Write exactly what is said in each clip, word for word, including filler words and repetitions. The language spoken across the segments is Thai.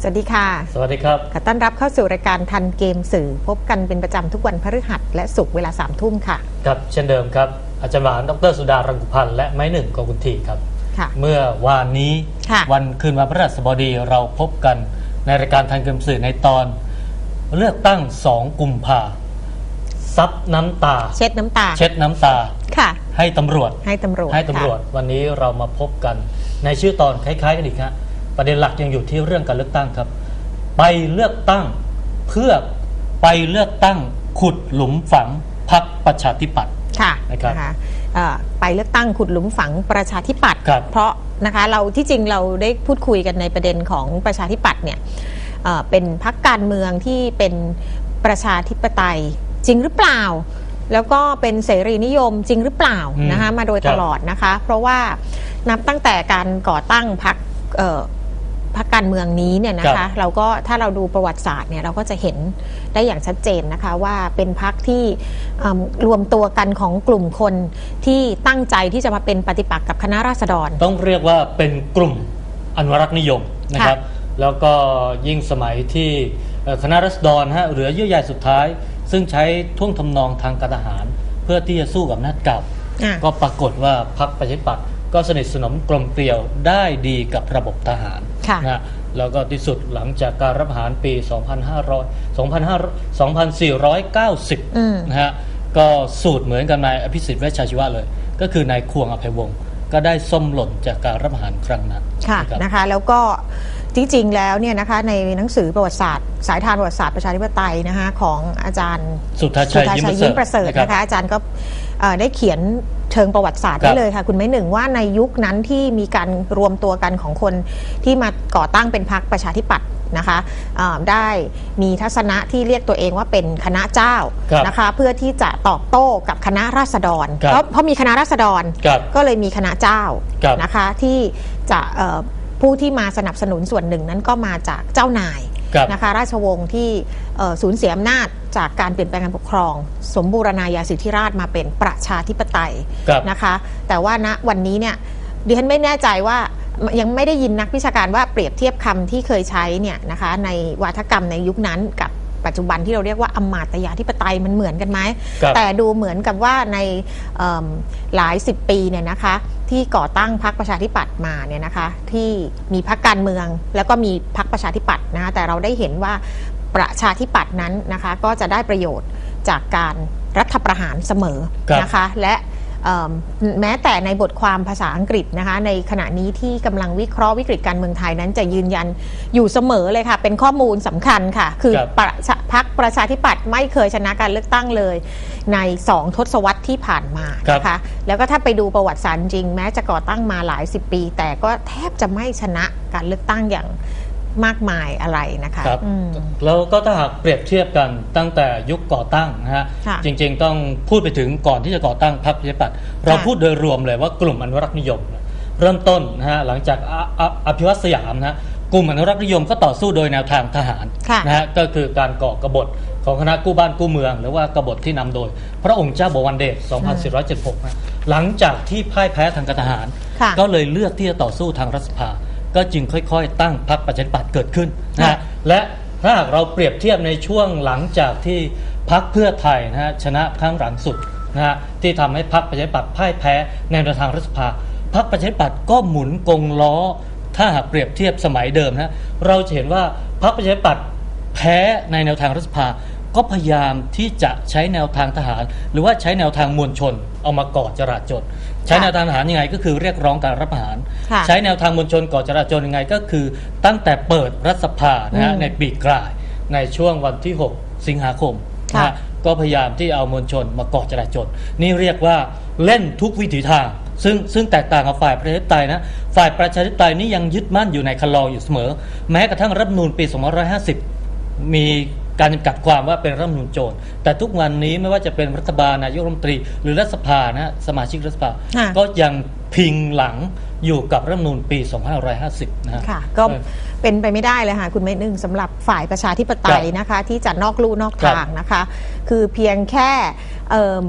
สวัสดีค่ะสวัสดีครับขอต้อนรับเข้าสู่รายการทันเกมสื่อพบกันเป็นประจำทุกวันพฤหัสและศุกร์เวลาสามทุ่มค่ะครับเช่นเดิมครับอาจารย์หวานดรสุดารังกุพันธ์และไม้หนึ่งกองกุนทีครับเมื่อวานนี้วันคืนวันพฤหัสบดีเราพบกันในรายการทันเกมสื่อในตอนเลือกตั้งสองกุมภาซับน้ำตาเช็ดน้ำตาเช็ดน้ำตาค่ะให้ตำรวจให้ตำรวจให้ตำรวจวันนี้เรามาพบกันในชื่อตอนคล้ายๆกันอีกฮะประเด็นหลักยังอยู่ที่เรื่องการเลือกตั้งครับไปเลือกตั้งเพื่อไปเลือกตั้งขุดหลุมฝังพรรคประชาธิปัตย์ค่ะนะคะไปเลือกตั้งขุดหลุมฝังประชาธิปัตย์เพราะนะคะเราที่จริงเราได้พูดคุยกันในประเด็นของประชาธิปัตย์เนี่ยเป็นพรรคการเมืองที่เป็นประชาธิปไตยจริงหรือเปล่าแล้วก็เป็นเสรีนิยมจริงหรือเปล่านะคะมาโดยตลอดนะคะเพราะว่านับตั้งแต่การก่อตั้งพรรคพรรคการเมืองนี้เนี่ยนะคะเราก็ถ้าเราดูประวัติศาสตร์เนี่ยเราก็จะเห็นได้อย่างชัดเจนนะคะว่าเป็นพรรคที่รวมตัวกันของกลุ่มคนที่ตั้งใจที่จะมาเป็นปฏิปักษ์กับคณะราษฎรต้องเรียกว่าเป็นกลุ่มอนุรักษ์นิยมนะครับแล้วก็ยิ่งสมัยที่คณะราษฎรฮะเหลือเยื่อใยสุดท้ายซึ่งใช้ท่วงทำนองทางการทหารเพื่อที่จะสู้กับอำนาจเก่าก็ปรากฏว่าพรรคประชาธิปัตย์ก็สนิทสนมกลมเกลียวได้ดีกับระบบทหารนะแล้วก็ที่สุดหลังจากการรัฐประหารปี สองพันห้าร้อย สองพันห้าร้อย สองพันสี่ร้อยเก้าสิบ นะฮะก็สูตรเหมือนกับนายอภิสิทธิ์เวชชาชีวะเลยก็คือนายควงอภัยวงศ์ก็ได้ส้มหล่นจากการรัฐประหารครั้งนั้นค่ะนะคะแล้วก็จริงๆแล้วเนี่ยนะคะในหนังสือประวัติศาสตร์สายทานประวัติศาสตร์ประชาธิปไตยนะคะของอาจารย์สุทธาชัยยิ้มประเสริฐนะคะอาจารย์ก็ได้เขียนเชิงประวัติศาสตร์ได้เลยค่ะคุณไม่หนึ่งว่าในยุคนั้นที่มีการรวมตัวกันของคนที่มาก่อตั้งเป็นพรรคประชาธิปัตย์นะคะได้มีทัศนะที่เรียกตัวเองว่าเป็นคณะเจ้านะคะเพื่อที่จะตอบโต้กับคณะราษฎรเพราะเพราะมีคณะราษฎรก็เลยมีคณะเจ้านะคะที่จะผู้ที่มาสนับสนุนส่วนหนึ่งนั้นก็มาจากเจ้านายนะคะราชวงศ์ที่สูญเสียอำนาจจากการเปลี่ยนแปลงการปกครองสมบูรณาญาสิทธิราชย์มาเป็นประชาธิปไตยนะคะแต่ว่าณวันนี้เนี่ยดิฉันไม่แน่ใจว่ายังไม่ได้ยินนักวิชาการว่าเปรียบเทียบคำที่เคยใช้เนี่ยนะคะในวาทกรรมในยุคนั้นกับปัจจุบันที่เราเรียกว่าอำมาตยาธิปไตยมันเหมือนกันไหมแต่ดูเหมือนกับว่าในหลายสิบปีเนี่ยนะคะที่ก่อตั้งพรรคประชาธิปัตย์มาเนี่ยนะคะที่มีพรรคการเมืองแล้วก็มีพรรคประชาธิปัตย์นะคะแต่เราได้เห็นว่าประชาธิปัตย์นั้นนะคะก็จะได้ประโยชน์จากการรัฐประหารเสมอนะคะและแม้แต่ในบทความภาษาอังกฤษนะคะในขณะนี้ที่กำลังวิเคราะห์วิกฤตการเมืองไทยนั้นจะยืนยันอยู่เสมอเลยค่ะเป็นข้อมูลสำคัญค่ะคือพรรคประชาธิปัตย์ไม่เคยชนะการเลือกตั้งเลยในสองทศวรรษที่ผ่านมานะคะแล้วก็ถ้าไปดูประวัติศาสตร์จริงแม้จะก่อตั้งมาหลายสิบปีแต่ก็แทบจะไม่ชนะการเลือกตั้งอย่างมากมายอะไรนะคะแล้วก็ถ้าหากเปรียบเทียบกันตั้งแต่ยุคก่อตั้งนะฮะจริงๆต้องพูดไปถึงก่อนที่จะก่อตั้งพรรคประชาธิปัตย์เราพูดโดยรวมเลยว่ากลุ่มอนุรักษ์นิยมเริ่มต้นนะฮะหลังจากอภิวัตสยามนะฮะกลุ่มอนุรักษ์นิยมก็ต่อสู้โดยแนวทางทหารนะฮะก็คือการก่อกบฏของคณะกู้บ้านกู้เมืองหรือว่ากบฏที่นำโดยพระองค์เจ้าบวรเดช สองพันสี่ร้อยเจ็ดสิบหก นะหลังจากที่พ่ายแพ้ทางการทหารก็เลยเลือกที่จะต่อสู้ทางรัฐสภาก็จึงค่อยๆตั้งพรรคประชาธิปัตย์เกิดขึ้นนะฮะและถ้าหากเราเปรียบเทียบในช่วงหลังจากที่พรรคเพื่อไทยนะฮะชนะครั้งหลังสุดนะฮะที่ทำให้พรรคประชาธิปัตย์พ่ายแพ้ในแนวทางรัฐสภาพรรคประชาธิปัตย์ก็หมุนกงล้อถ้าหากเปรียบเทียบสมัยเดิมนะเราจะเห็นว่าพรรคประชาธิปัตย์แพ้ในแนวทางรัฐสภาก็พยายามที่จะใช้แนวทางทหารหรือว่าใช้แนวทางมวลชนเอามาก่อจราจรใช้แนวทางทหารยังไงก็คือเรียกร้องการรัฐประหารใช้แนวทางมวลชนก่อจราจรยังไงก็คือตั้งแต่เปิดรัฐสภานะฮะในปีกลายในช่วงวันที่หกสิงหาคมนะฮะก็พยายามที่เอามวลชนมาก่อจราจรนี่เรียกว่าเล่นทุกวิถีทางซึ่งซึ่งแตกต่างกับฝ่ายประชาธิปไตยนะฝ่ายประชาธิปไตยนี่ยังยึดมั่นอยู่ในคันลองอยู่เสมอแม้กระทั่งรัฐธรรมนูญปีสองพันห้าร้อยห้าสิบมีการจำกัดความว่าเป็นรัฐธรรมนูญโจรแต่ทุกวันนี้ไม่ว่าจะเป็นรัฐบาลนายกรัฐมนตรีหรือรัฐสภานะสมาชิกรัฐสภาก็ยังพิงหลังอยู่กับรัฐธรรมนูญปีสองพันห้าร้อยห้าสิบนะค่ะก็เป็นไปไม่ได้เลยค่ะคุณไม่นึ่งสำหรับฝ่ายประชาธิปไตยนะคะที่จะนอกลู่นอกทางนะคะคือเพียงแค่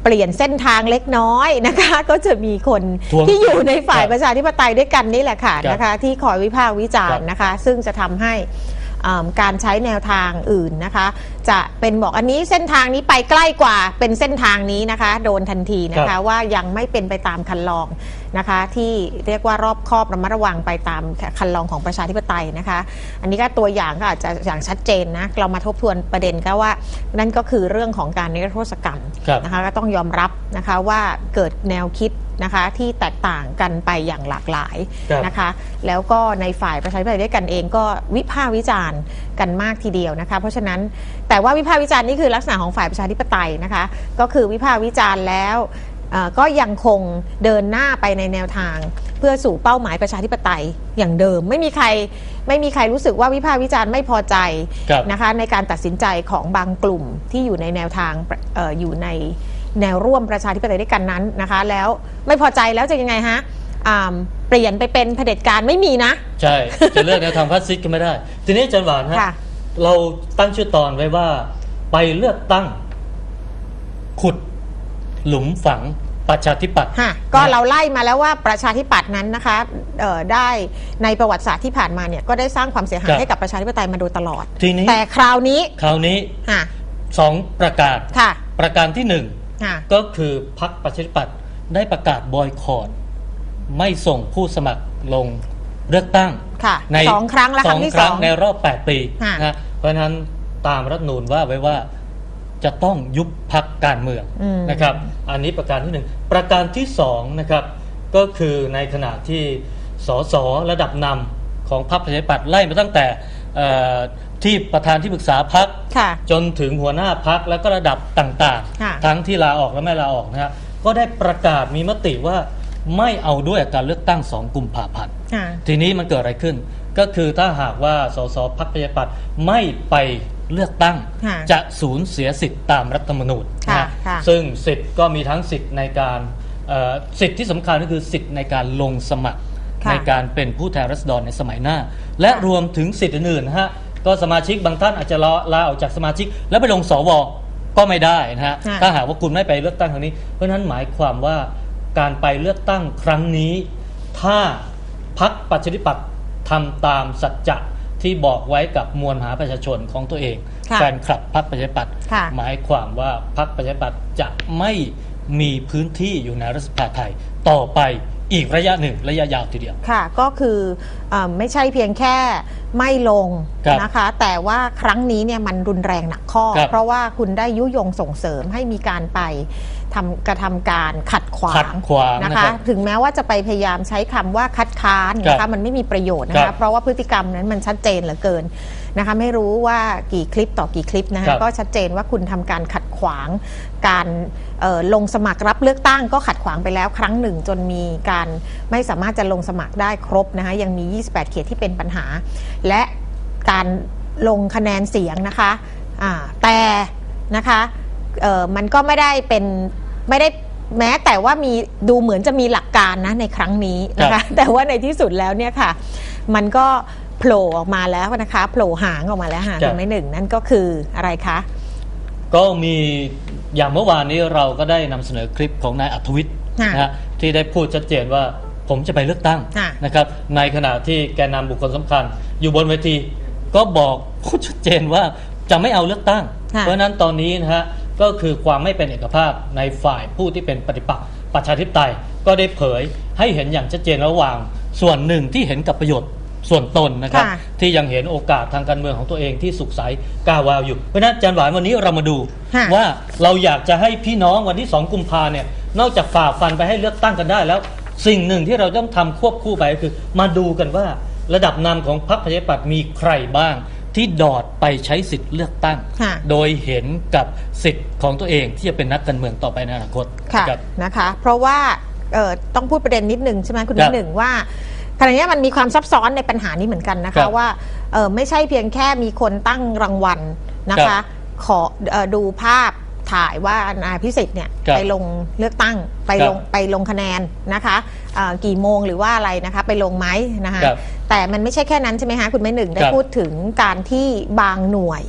ลี่ยนเส้นทางเล็กน้อยนะคะก็จะมีคนที่อยู่ในฝ่ายประชาธิปไตยด้วยกันนี่แหละค่ะนะคะที่คอยวิพากษ์วิจารณ์นะคะซึ่งจะทำให้การใช้แนวทางอื่นนะคะจะเป็นบอกอันนี้เส้นทางนี้ไปใกล้กว่าเป็นเส้นทางนี้นะคะโดนทันทีนะคะว่ายังไม่เป็นไปตามคันลองนะคะที่เรียกว่ารอบคอบระมัดระวังไปตามคันลองของประชาธิปไตยนะคะอันนี้ก็ตัวอย่างก็อาจจะอย่างชัดเจนนะเรามาทบทวนประเด็นก็ว่านั่นก็คือเรื่องของการนิรโทษกรรมนะคะก็ต้องยอมรับนะคะว่าเกิดแนวคิดนะคะที่แตกต่างกันไปอย่างหลากหลายนะคะแล้วก็ในฝ่ายประชาธิปไตยด้วยกันเองก็วิพากษ์วิจารณ์กันมากทีเดียวนะคะเพราะฉะนั้นแต่ว่าวิพากษ์วิจารณ์นี่คือลักษณะของฝ่ายประชาธิปไตยนะคะก็คือวิพากษ์วิจารณ์แล้วก็ยังคงเดินหน้าไปในแนวทางเพื่อสู่เป้าหมายประชาธิปไตยอย่างเดิมไม่มีใครไม่มีใครรู้สึกว่าวิพากษ์วิจารณ์ไม่พอใจนะคะในการตัดสินใจของบางกลุ่มที่อยู่ในแนวทาง อ, ออยู่ในแนวร่วมประชาธิปไตยด้วยกันนั้นนะคะแล้วไม่พอใจแล้วจะยังไงฮะเปลี่ยนไปเป็นเผด็จการไม่มีนะใช่จะเลือกแนวทางฟาสซิสต์ก็ไม่ได้ทีนี้อาจารย์หวานฮะเราตั้งชื่อตอนไว้ว่าไปเลือกตั้งขุดหลุมฝังประชาธิปัตย์ก็เราไล่มาแล้วว่าประชาธิปัตย์นั้นนะคะได้ในประวัติศาสตร์ที่ผ่านมาเนี่ยก็ได้สร้างความเสียหายให้กับประชาธิปไตยมาโดยตลอดแต่คราวนี้คราวนี้สองประกาศประการที่หนึ่งก็คือพรรคประชาธิปัตย์ได้ประกาศบอยคอตไม่ส่งผู้สมัครลงเลือกตั้งในสองครั้งและครั้งที่สองในรอบแปดปีนะเพราะฉะนั้นตามรัฐธรรมนูญว่าไว้ว่าจะต้องยุบพรรคการเมืองนะครับอันนี้ประการที่หนึ่งประการที่สองนะครับก็คือในขณะที่สสระดับนำของพรรคประชาธิปัตย์ไล่มาตั้งแต่ที่ประธานที่ปรึกษาพรรคจนถึงหัวหน้าพรรคแล้วก็ระดับต่างๆทั้งที่ลาออกและไม่ลาออกนะฮะก็ได้ประกาศมีมติว่าไม่เอาด้วยการเลือกตั้งสองกุมภาพันธ์ทีนี้มันเกิดอะไรขึ้นก็คือถ้าหากว่าสสพรรคประชาธิปัตย์ไม่ไปเลือกตั้งจะสูญเสียสิทธิ์ตามรัฐธรรมนูญนะซึ่งสิทธิ์ก็มีทั้งสิทธิ์ในการสิทธิ์ที่สำคัญก็คือสิทธิ์ในการลงสมัครในการเป็นผู้แทนราษฎรในสมัยหน้าและรวมถึงสิทธิ์อื่นๆนะฮะก็สมาชิกบางท่านอาจจะลาออกจากสมาชิกแล้วไปลงสวก็ไม่ได้นะฮะถ้าหากว่าคุณไม่ไปเลือกตั้งครั้งนี้เพราะฉะนั้นหมายความว่าการไปเลือกตั้งครั้งนี้ถ้าพรรคประชาธิปัตย์ทำตามสัจจะที่บอกไว้กับมวลมหาประชาชนของตัวเองแฟนคลับพรรคประชาธิปัตย์หมายความว่าพรรคประชาธิปัตย์จะไม่มีพื้นที่อยู่ในรัฐสภาไทยต่อไปอีกระยะหนึ่งระยะยาวทีเดียวค่ะก็คืออไม่ใช่เพียงแค่ไม่ลงนะคะแต่ว่าครั้งนี้เนี่ยมันรุนแรงหนักข้อเพราะว่าคุณได้ยุยงส่งเสริมให้มีการไปทำกระทำการขัดขวางนะคะถึงแม้ว่าจะไปพยายามใช้คำว่าคัดค้านนะคะมันไม่มีประโยชน์นะคะเพราะว่าพฤติกรรมนั้นมันชัดเจนเหลือเกินนะคะไม่รู้ว่ากี่คลิปต่อกี่คลิปนะคะก็ชัดเจนว่าคุณทำการขัดขวางการลงสมัครรับเลือกตั้งก็ขัดขวางไปแล้วครั้งหนึ่งจนมีการไม่สามารถจะลงสมัครได้ครบนะคะยังมียี่สิบแปดเขตที่เป็นปัญหาและการลงคะแนนเสียงนะคะแต่นะคะมันก็ไม่ได้เป็นไม่ได้แม้แต่ว่ามีดูเหมือนจะมีหลักการนะในครั้งนี้นะคะแต่ว่าในที่สุดแล้วเนี่ยค่ะมันก็โผล่ออกมาแล้วนะคะโผล่หางออกมาแล้วหางไม่หนึ่งนั่นก็คืออะไรคะก็มีอย่างเมื่อวานนี้เราก็ได้นำเสนอคลิปของนายอัธวิทย์นะฮะที่ได้พูดชัดเจนว่าผมจะไปเลือกตั้งนะครับในขณะที่แกนนำบุคคลสำคัญอยู่บนเวทีก็บอกพูดชัดเจนว่าจะไม่เอาเลือกตั้งเพราะฉะนั้นตอนนี้นะฮะก็คือความไม่เป็นเอกภาพในฝ่ายผู้ที่เป็นปฏิปักษ์ประชาธิปไตยก็ได้เผยให้เห็นอย่างชัดเจนระหว่างส่วนหนึ่งที่เห็นกับประโยชน์ส่วนตนนะครับที่ยังเห็นโอกาสทางการเมืองของตัวเองที่สุขใสกาวาวอยู่เพราะฉะนั้นอาจารย์หวานวันนี้เรามาดูว่าเราอยากจะให้พี่น้องวันที่สองกุมภาเนี่ยนอกจากฝ่าฟันไปให้เลือกตั้งกันได้แล้วสิ่งหนึ่งที่เราต้องทำควบคู่ไปก็คือมาดูกันว่าระดับนำของพรรคประชาธิปัตย์มีใครบ้างที่ดอดไปใช้สิทธิ์เลือกตั้งโดยเห็นกับสิทธิ์ของตัวเองที่จะเป็นนักการเมืองต่อไปในอนาคตนะคะเพราะว่าต้องพูดประเด็นนิดนึงใช่ไหมคุณนิดหนึ่งว่าขณะนี้มันมีความซับซ้อนในปัญหานี้เหมือนกันนะคะว่าไม่ใช่เพียงแค่มีคนตั้งรางวัลนะคะขอดูภาพถ่ายว่านายพิสิทธิ์เนี่ยไปลงเลือกตั้งไปลงไปลงคะแนนนะคะกี่โมงหรือว่าอะไรนะคะไปลงไหมนะคะแต่มันไม่ใช่แค่นั้นใช่ไหมคะคุณแม่หนึ่งได้พูดถึงการที่บางหน่วย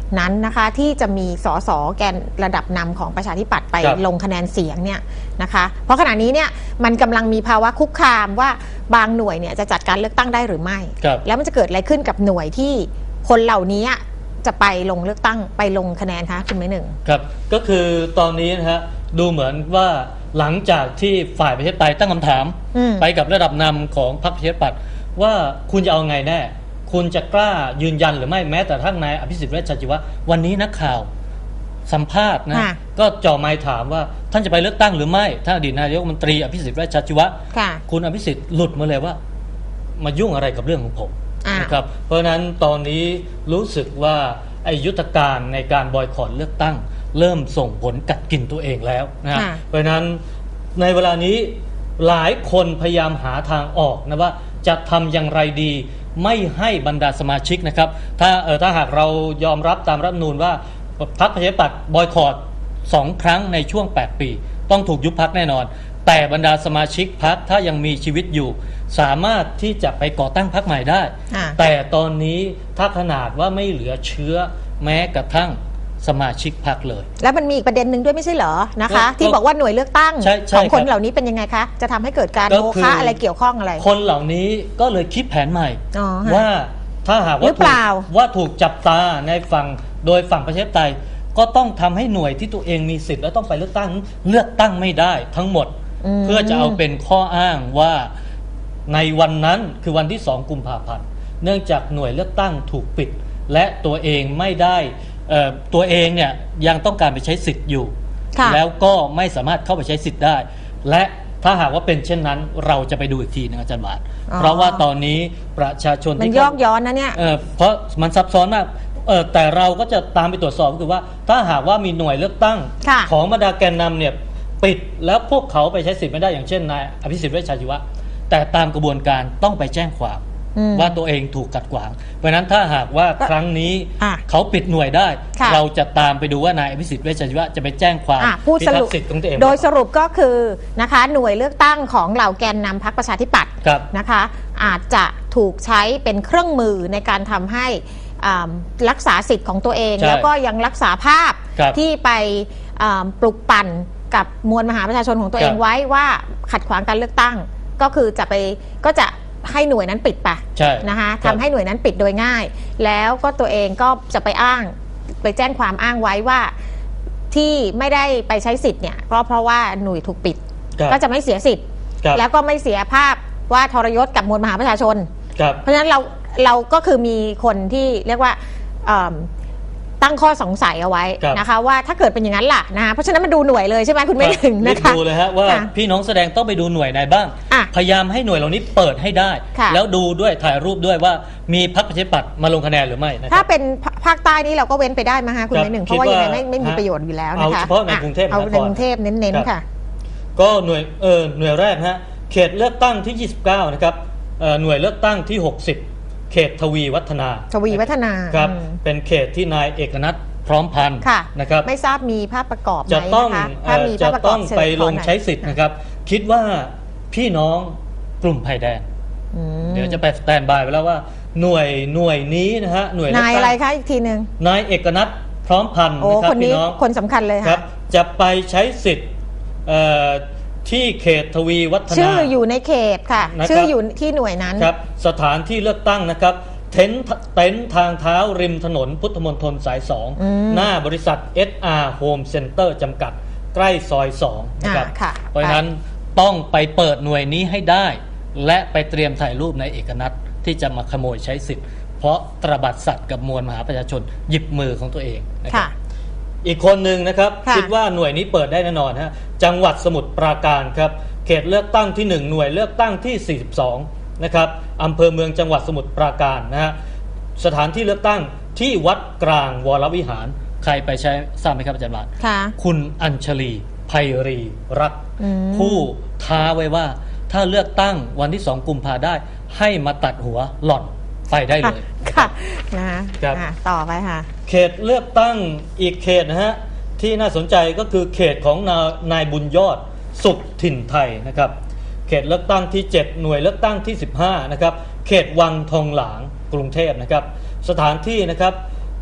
นั้นนะคะที่จะมีสสแกนระดับนำของประชาธิปัตย์ไปลงคะแนนเสียงเนี่ยนะคะเพราะขณะนี้เนี่ยมันกำลังมีภาวะคุกคามว่าบางหน่วยเนี่ยจะจัดการเลือกตั้งได้หรือไม่แล้วมันจะเกิดอะไรขึ้นกับหน่วยที่คนเหล่านี้จะไปลงเลือกตั้งไปลงคะแนนคะคุณไม่หนึ่งครับก็คือตอนนี้นะฮะดูเหมือนว่าหลังจากที่ฝ่ายประชาธิปไตยตั้งคำถามไปกับระดับนำของพรรคประชาธิปัตย์ว่าคุณจะเอาไงแน่คุณจะกล้ายืนยันหรือไม่แม้แต่ทั้งนายอภิสิทธิ์เวชชาชีวะวันนี้นักข่าวสัมภาษณ์นะก็จ่อไมค์ถามว่าท่านจะไปเลือกตั้งหรือไม่ท่านอดีตนายกรัฐมนตรีอภิสิทธิ์เวชชาชีวะคุณอภิสิทธิ์หลุดมาเลยว่ามายุ่งอะไรกับเรื่องของผมนะครับเพราะฉะนั้นตอนนี้รู้สึกว่าไอ้ยุทธการในการบอยคอตเลือกตั้งเริ่มส่งผลกัดกินตัวเองแล้วนะเพราะฉะนั้นในเวลานี้หลายคนพยายามหาทางออกนะว่าจะทำอย่างไรดีไม่ให้บรรดาสมาชิกนะครับถ้าเออถ้าหากเรายอมรับตามรัฐธรรมนูญว่าพรรคประชาธิปัตย์บอยคอตสองครั้งในช่วงแปดปีต้องถูกยุบพรรคแน่นอนแต่บรรดาสมาชิกพรรคถ้ายังมีชีวิตอยู่สามารถที่จะไปก่อตั้งพรรคใหม่ได้แต่ตอนนี้ถ้าขนาดว่าไม่เหลือเชื้อแม้กระทั่งสมาชิกพรรคเลยแล้วมันมีอีกประเด็นหนึ่งด้วยไม่ใช่เหรอนะคะที่บอกว่าหน่วยเลือกตั้งของคนเหล่านี้เป็นยังไงคะจะทำให้เกิดการโมฆะอะไรเกี่ยวข้องอะไรคนเหล่านี้ก็เลยคิดแผนใหม่ว่าถ้าหากว่าถูกว่าถูกจับตาในฝั่งโดยฝั่งประชาธิปไตยก็ต้องทำให้หน่วยที่ตัวเองมีสิทธิ์และต้องไปเลือกตั้งเลือกตั้งไม่ได้ทั้งหมดเพื่อจะเอาเป็นข้ออ้างว่าในวันนั้นคือวันที่สองกุมภาพันธ์เนื่องจากหน่วยเลือกตั้งถูกปิดและตัวเองไม่ได้ตัวเองเนี่ยยังต้องการไปใช้สิทธิ์อยู่แล้วก็ไม่สามารถเข้าไปใช้สิทธิ์ได้และถ้าหากว่าเป็นเช่นนั้นเราจะไปดูอีกทีนึงอาจารย์บาทเพราะว่าตอนนี้ประชาชนมันยอกย้อนนะเนี่ยเเพราะมันซับซ้อนมากแต่เราก็จะตามไปตรวจสอบก็คือว่าถ้าหากว่ามีหน่วยเลือกตั้งของบรรดาแกนนำเนี่ยปิดแล้วพวกเขาไปใช้สิทธิ์ไม่ได้อย่างเช่นนายอภิสิทธิ์เวชชาชีวะแต่ตามกระบวนการต้องไปแจ้งความว่าตัวเองถูกกัดขวางเพราะนั้นถ้าหากว่าครั้งนี้เขาปิดหน่วยได้เราจะตามไปดูว่านายอภิสิทธิ์เวชชาชีวะจะไปแจ้งความพิทักษ์สิทธิ์ของตัวเองโดยสรุปก็คือนะคะหน่วยเลือกตั้งของเหล่าแกนนำพรรคประชาธิปัตย์นะคะอาจจะถูกใช้เป็นเครื่องมือในการทำให้รักษาสิทธิ์ของตัวเองแล้วก็ยังรักษาภาพที่ไปปลุกปั่นกับมวลมหาประชาชนของตัวเองไว้ว่าขัดขวางการเลือกตั้งก็คือจะไปก็จะให้หน่วยนั้นปิดไปนะคะทำให้หน่วยนั้นปิดโดยง่ายแล้วก็ตัวเองก็จะไปอ้างไปแจ้งความอ้างไว้ว่าที่ไม่ได้ไปใช้สิทธิ์เนี่ยเพราะเพราะว่าหน่วยถูกปิดก็จะไม่เสียสิทธิ์แล้วก็ไม่เสียภาพว่าทรยศกับมวลมหาประชาชนเพราะฉะนั้นเราเราก็คือมีคนที่เรียกว่าตั้งข้อสงสัยเอาไว้นะคะว่าถ้าเกิดเป็นอย่างนั้นล่ะนะคะเพราะฉะนั้นมาดูหน่วยเลยใช่ไหมคุณไม่ถึงนะคะดูเลยฮะว่าพี่น้องแสดงต้องไปดูหน่วยไหนบ้างพยายามให้หน่วยเหล่านี้เปิดให้ได้แล้วดูด้วยถ่ายรูปด้วยว่ามีพรรคประชาธิปัตย์มาลงคะแนนหรือไม่ถ้าเป็นภาคใต้นี่เราก็เว้นไปได้ไหมคะคุณไม่หนึ่งเพราะว่ายังไงไม่ไม่มีประโยชน์อยู่แล้วนะคะเอาเฉพาะในกรุงเทพเอาในกรุงเทพเน้นๆค่ะก็หน่วยเออหน่วยแรกฮะเขตเลือกตั้งที่ยี่สิบเก้านะครับหน่วยเลือกตั้งที่หกสิบเขตทวีวัฒนาทวีวัฒนาครับเป็นเขตที่นายเอกนัทพร้อมพันธ์นะครับไม่ทราบมีภาพประกอบไหมนะคะถ้ามีภาพประกอบจะต้องไปลงใช้สิทธิ์นะครับคิดว่าพี่น้องกลุ่มไผ่แดงเดี๋ยวจะไปสแตนบายไปแล้วว่าหน่วยหน่วยนี้นะฮะหน่วยนายอะไรคะอีกทีหนึ่งนายเอกนัทพร้อมพันธ์นะครับพี่น้องคนสำคัญเลยครับจะไปใช้สิทธิ์ที่เขตทวีวัฒนาชื่ออยู่ในเขตค่ะชื่ออยู่ที่หน่วยนั้นครับสถานที่เลือกตั้งนะครับเต็นท์เต็นท์ทางเท้าริมถนนพุทธมณฑลสายสองหน้าบริษัท เอส อาร์ Home Center จำกัดใกล้ซอยสองนะครับเพราะฉะนั้นต้องไปเปิดหน่วยนี้ให้ได้และไปเตรียมถ่ายรูปในเอกนัทที่จะมาขโมยใช้สิทธิ์เพราะตระบัดสัตว์กับมวลมหาประชาชนหยิบมือของตัวเองนะครับอีกคนหนึ่งนะครับคิดว่าหน่วยนี้เปิดได้แน่นอนฮะจังหวัดสมุทรปราการครับเขตเลือกตั้งที่หนึ่งหน่วยเลือกตั้งที่สี่สิบสองนะครับอำเภอเมืองจังหวัดสมุทรปราการนะฮะสถานที่เลือกตั้งที่วัดกลางวรวิหารใครไปใช้ทราบไหมครับอาจารย์บาทคุณอัญชลีไพรีรักผู้ท้าไว้ว่าถ้าเลือกตั้งวันที่สองกุมภาได้ให้มาตัดหัวหล่อนไปได้เลยค่ะนะคะต่อไปค่ะเขตเลือกตั้งอีกเขตนะฮะที่น่าสนใจก็คือเขตของนายบุญยอดสุขถิ่นไทยนะครับเขตเลือกตั้งที่เจ็ดหน่วยเลือกตั้งที่สิบห้านะครับเขตวังทองหลางกรุงเทพนะครับสถานที่นะครับ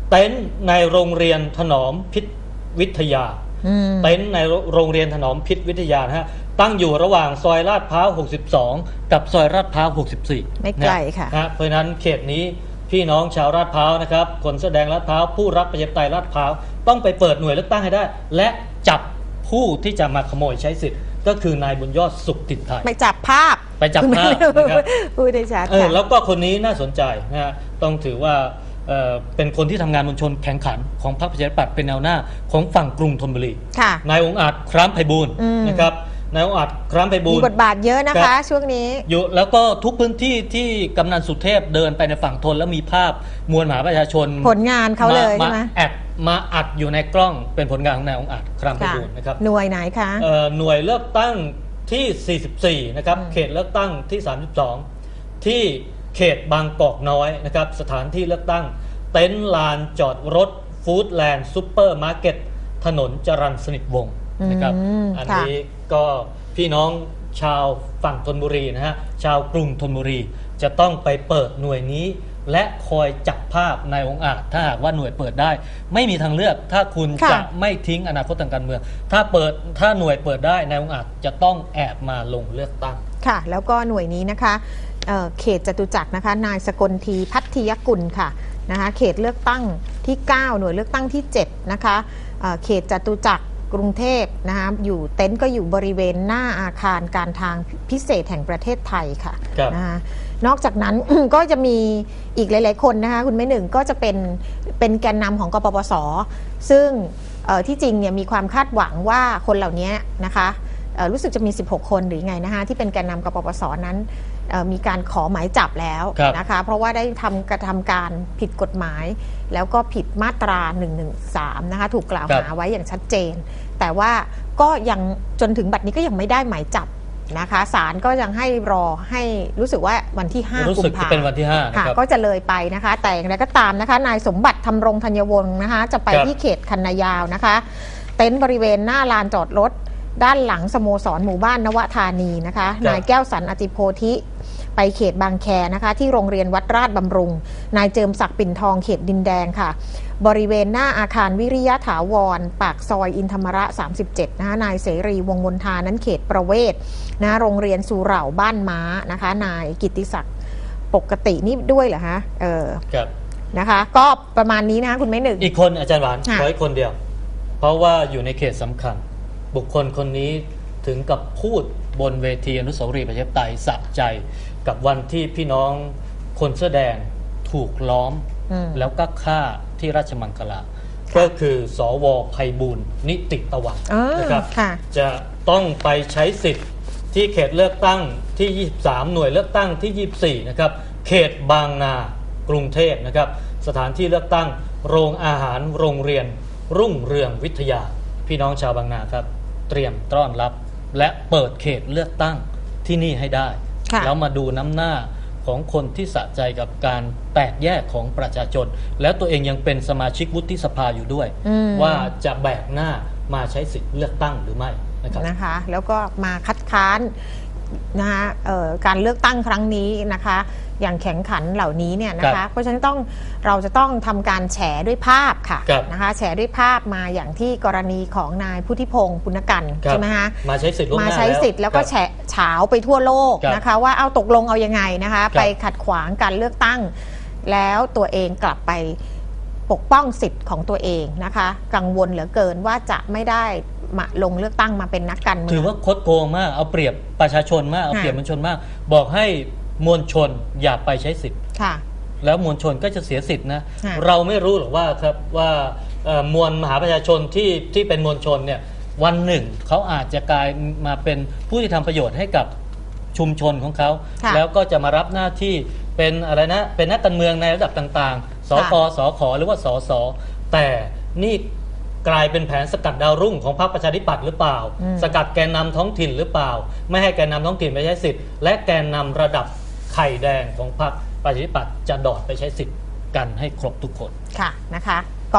เต็นท์ในโรงเรียนถนอมพิษวิทยาเต็นท์ในโรงเรียนถนอมพิษวิทยานะฮะตั้งอยู่ระหว่างซอยลาดพร้าวหกสิบสองกับซอยลาดพร้าวหกสิบสี่ไม่ไกลค่ะนะเพราะฉะนั้นเขตนี้พี่น้องชาวลาดพร้าวนะครับคนแสดงลาดพร้าวผู้รักประชาธิปไตยลาดพร้าวต้องไปเปิดหน่วยเลือกตั้งให้ได้และจับผู้ที่จะมาขโมยใช้สิทธิ์ก็คือนายบุญยอดสุขติดไทยไปจับภาพไปจับภาพนะครับพูดได้ชัดเออแล้วก็คนนี้น่าสนใจนะฮะต้องถือว่าเอ่อเป็นคนที่ทำงานมวลชนแข่งขันของพรรคประชาธิปัตย์เป็นแนวหน้าของฝั่งกรุงธนบุรีนายองค์อาจคล้ามไพบูลย์นะครับนายองค์อาจคล้ามไพบูลย์มีบทบาทเยอะนะคะช่วงนี้อยู่แล้วก็ทุกพื้นที่ที่กำนันสุเทพเดินไปในฝั่งทนแล้วมีภาพมวลมหาประชาชนผลงานเขาเลยใช่ไหมแอดมาอัดอยู่ในกล้องเป็นผลงานของนายองค์อาจคล้ามไพบูลย์นะครับหน่วยไหนคะหน่วยเลือกตั้งที่สี่สิบสี่นะครับเขตเลือกตั้งที่สามสิบสองที่เขตบางกอกน้อยนะครับสถานที่เลือกตั้งเต็นท์ลานจอดรถฟู้ดแลนด์ซุปเปอร์มาร์เก็ตถนนจรัญสนิทวงศ์นะครับอันนี้ก็พี่น้องชาวฝั่งธนบุรีนะฮะชาวกรุงธนบุรีจะต้องไปเปิดหน่วยนี้และคอยจับภาพนายองค์อาจถ้าหากว่าหน่วยเปิดได้ไม่มีทางเลือกถ้าคุณจะไม่ทิ้งอนาคตทางการเมืองถ้าเปิดถ้าหน่วยเปิดได้นายองค์อาจจะต้องแอบมาลงเลือกตั้งค่ะแล้วก็หน่วยนี้นะคะเ, เขตจตุจักรนะคะนายสกลทีพัทยกุลค่ะนะคะเขตเลือกตั้งที่เก้าหน่วยเลือกตั้งที่เจ็ดนะคะเ, เขตจตุจักรกรุงเทพนะคะอยู่เต็นท์ก็อยู่บริเวณหน้าอาคารการทางพิเศษแห่งประเทศไทยค่ะนะคะนอกจากนั้น ก็จะมีอีกหลายๆคนนะคะคุณแม่หนึ่งก็จะเป็นเป็นแกนนำของกปปส.ซึ่งที่จริงเนี่ยมีความคาดหวังว่าคนเหล่านี้นะคะรู้สึกจะมีสิบหกคนหรือไงนะคะที่เป็นแกนนำกปปส.นั้นมีการขอหมายจับแล้วนะคะเพราะว่าได้ทำกระทำการผิดกฎหมายแล้วก็ผิดมาตราหนึ่งหนึ่งสามนะคะถูกกล่าวหาไว้อย่างชัดเจนแต่ว่าก็ยังจนถึงบัดนี้ก็ยังไม่ได้หมายจับนะคะศาลก็ยังให้รอให้รู้สึกว่าวันที่ห้ากุมภาพันธ์เป็นวันที่ห้าค่ะก็จะเลยไปนะคะแต่อย่างไรก็ตามนะคะนายสมบัติธรรมรงธัญวงศ์นะคะจะไปที่เขตคันนายาวนะคะเต็นท์บริเวณหน้าลานจอดรถด้านหลังสโมสรหมู่บ้านนวธานีนะคะนายแก้วสันอติโพธิไปเขตบางแคนะคะที่โรงเรียนวัดราชบำรุงนายเจิมศักดิ์ปิ่นทองเขตดินแดงค่ะบริเวณหน้าอาคารวิริยะถาวรปากซอยอินธรรมระสามสิบเจ็ดนะคะนายเสรีวงมนทานั้นเขตประเวศนะโรงเรียนสุเหร่าบ้านม้านะคะนายกิตติศักดิ์ปกตินี่ด้วยเหรอฮะเออนะคะก็ประมาณนี้นะคะคุณไม่หนึ่งอีกคนอาจารย์หวานขออีกคนเดียวเพราะว่าอยู่ในเขตสำคัญบุคคลคนนี้ถึงกับพูดบนเวทีอนุสาวรีย์ประชาธิปไตยสะใจกับวันที่พี่น้องคนเสื้อแดงถูกล้อมแล้วก็ฆ่าที่ราชมังคลาก็คือสว.ไพบูลย์นิติตะวันนะครับจะต้องไปใช้สิทธิ์ที่เขตเลือกตั้งที่ยี่สิบสามหน่วยเลือกตั้งที่ยี่สิบสี่นะครับเขตบางนากรุงเทพนะครับสถานที่เลือกตั้งโรงอาหารโรงเรียนรุ่งเรืองวิทยาพี่น้องชาวบางนาครับเตรียมต้อนรับและเปิดเขตเลือกตั้งที่นี่ให้ได้แล้วมาดูน้ำหน้าของคนที่สะใจกับการแตกแยกของประชาชนแล้วตัวเองยังเป็นสมาชิกวุฒิสภาอยู่ด้วยว่าจะแบกหน้ามาใช้สิทธิ์เลือกตั้งหรือไม่นะครับนะคะแล้วก็มาคัดค้านนะคะการเลือกตั้งครั้งนี้นะคะอย่างแข็งขันเหล่านี้เนี่ยนะคะเพราะฉะนั้นต้องเราจะต้องทำการแฉด้วยภาพค่ะนะคะแฉด้วยภาพมาอย่างที่กรณีของนายพุทธิพงศ์ปุณกันใช่ไหมคะมาใช้สิทธิ์มาใช้สิทธิ์แล้วก็แฉเฉาไปทั่วโลกนะคะว่าเอาตกลงเอายังไงนะคะไปขัดขวางการเลือกตั้งแล้วตัวเองกลับไปปกป้องสิทธิ์ของตัวเองนะคะกังวลเหลือเกินว่าจะไม่ได้มาลงเลือกตั้งมาเป็นนักการเมืองถือว่าคดโกงมากเอาเปรียบประชาชนมากเอาเปรียบมวลชนมากบอกให้มวลชนอย่าไปใช้สิทธิ์แล้วมวลชนก็จะเสียสิทธิ์นะเราไม่รู้หรอกว่าครับว่ามวลมหาประชาชนที่ที่เป็นมวลชนเนี่ยวันหนึ่งเขาอาจจะกลายมาเป็นผู้ที่ทำประโยชน์ให้กับชุมชนของเขาแล้วก็จะมารับหน้าที่เป็นอะไรนะเป็นนักการเมืองในระดับต่างๆสกสขหรือว่าสสแต่นี่กลายเป็นแผนสกัดดาวรุ่งของพรรคประชาธิปัตย์หรือเปล่าสกัดแกนนำท้องถิ่นหรือเปล่าไม่ให้แกนนำท้องถิ่นไปใช้สิทธิ์และแกนนำระดับไข่แดงของพรรคประชาธิปัตย์จะดอดไปใช้สิทธิ์กันให้ครบทุกคนค่ะนะคะก็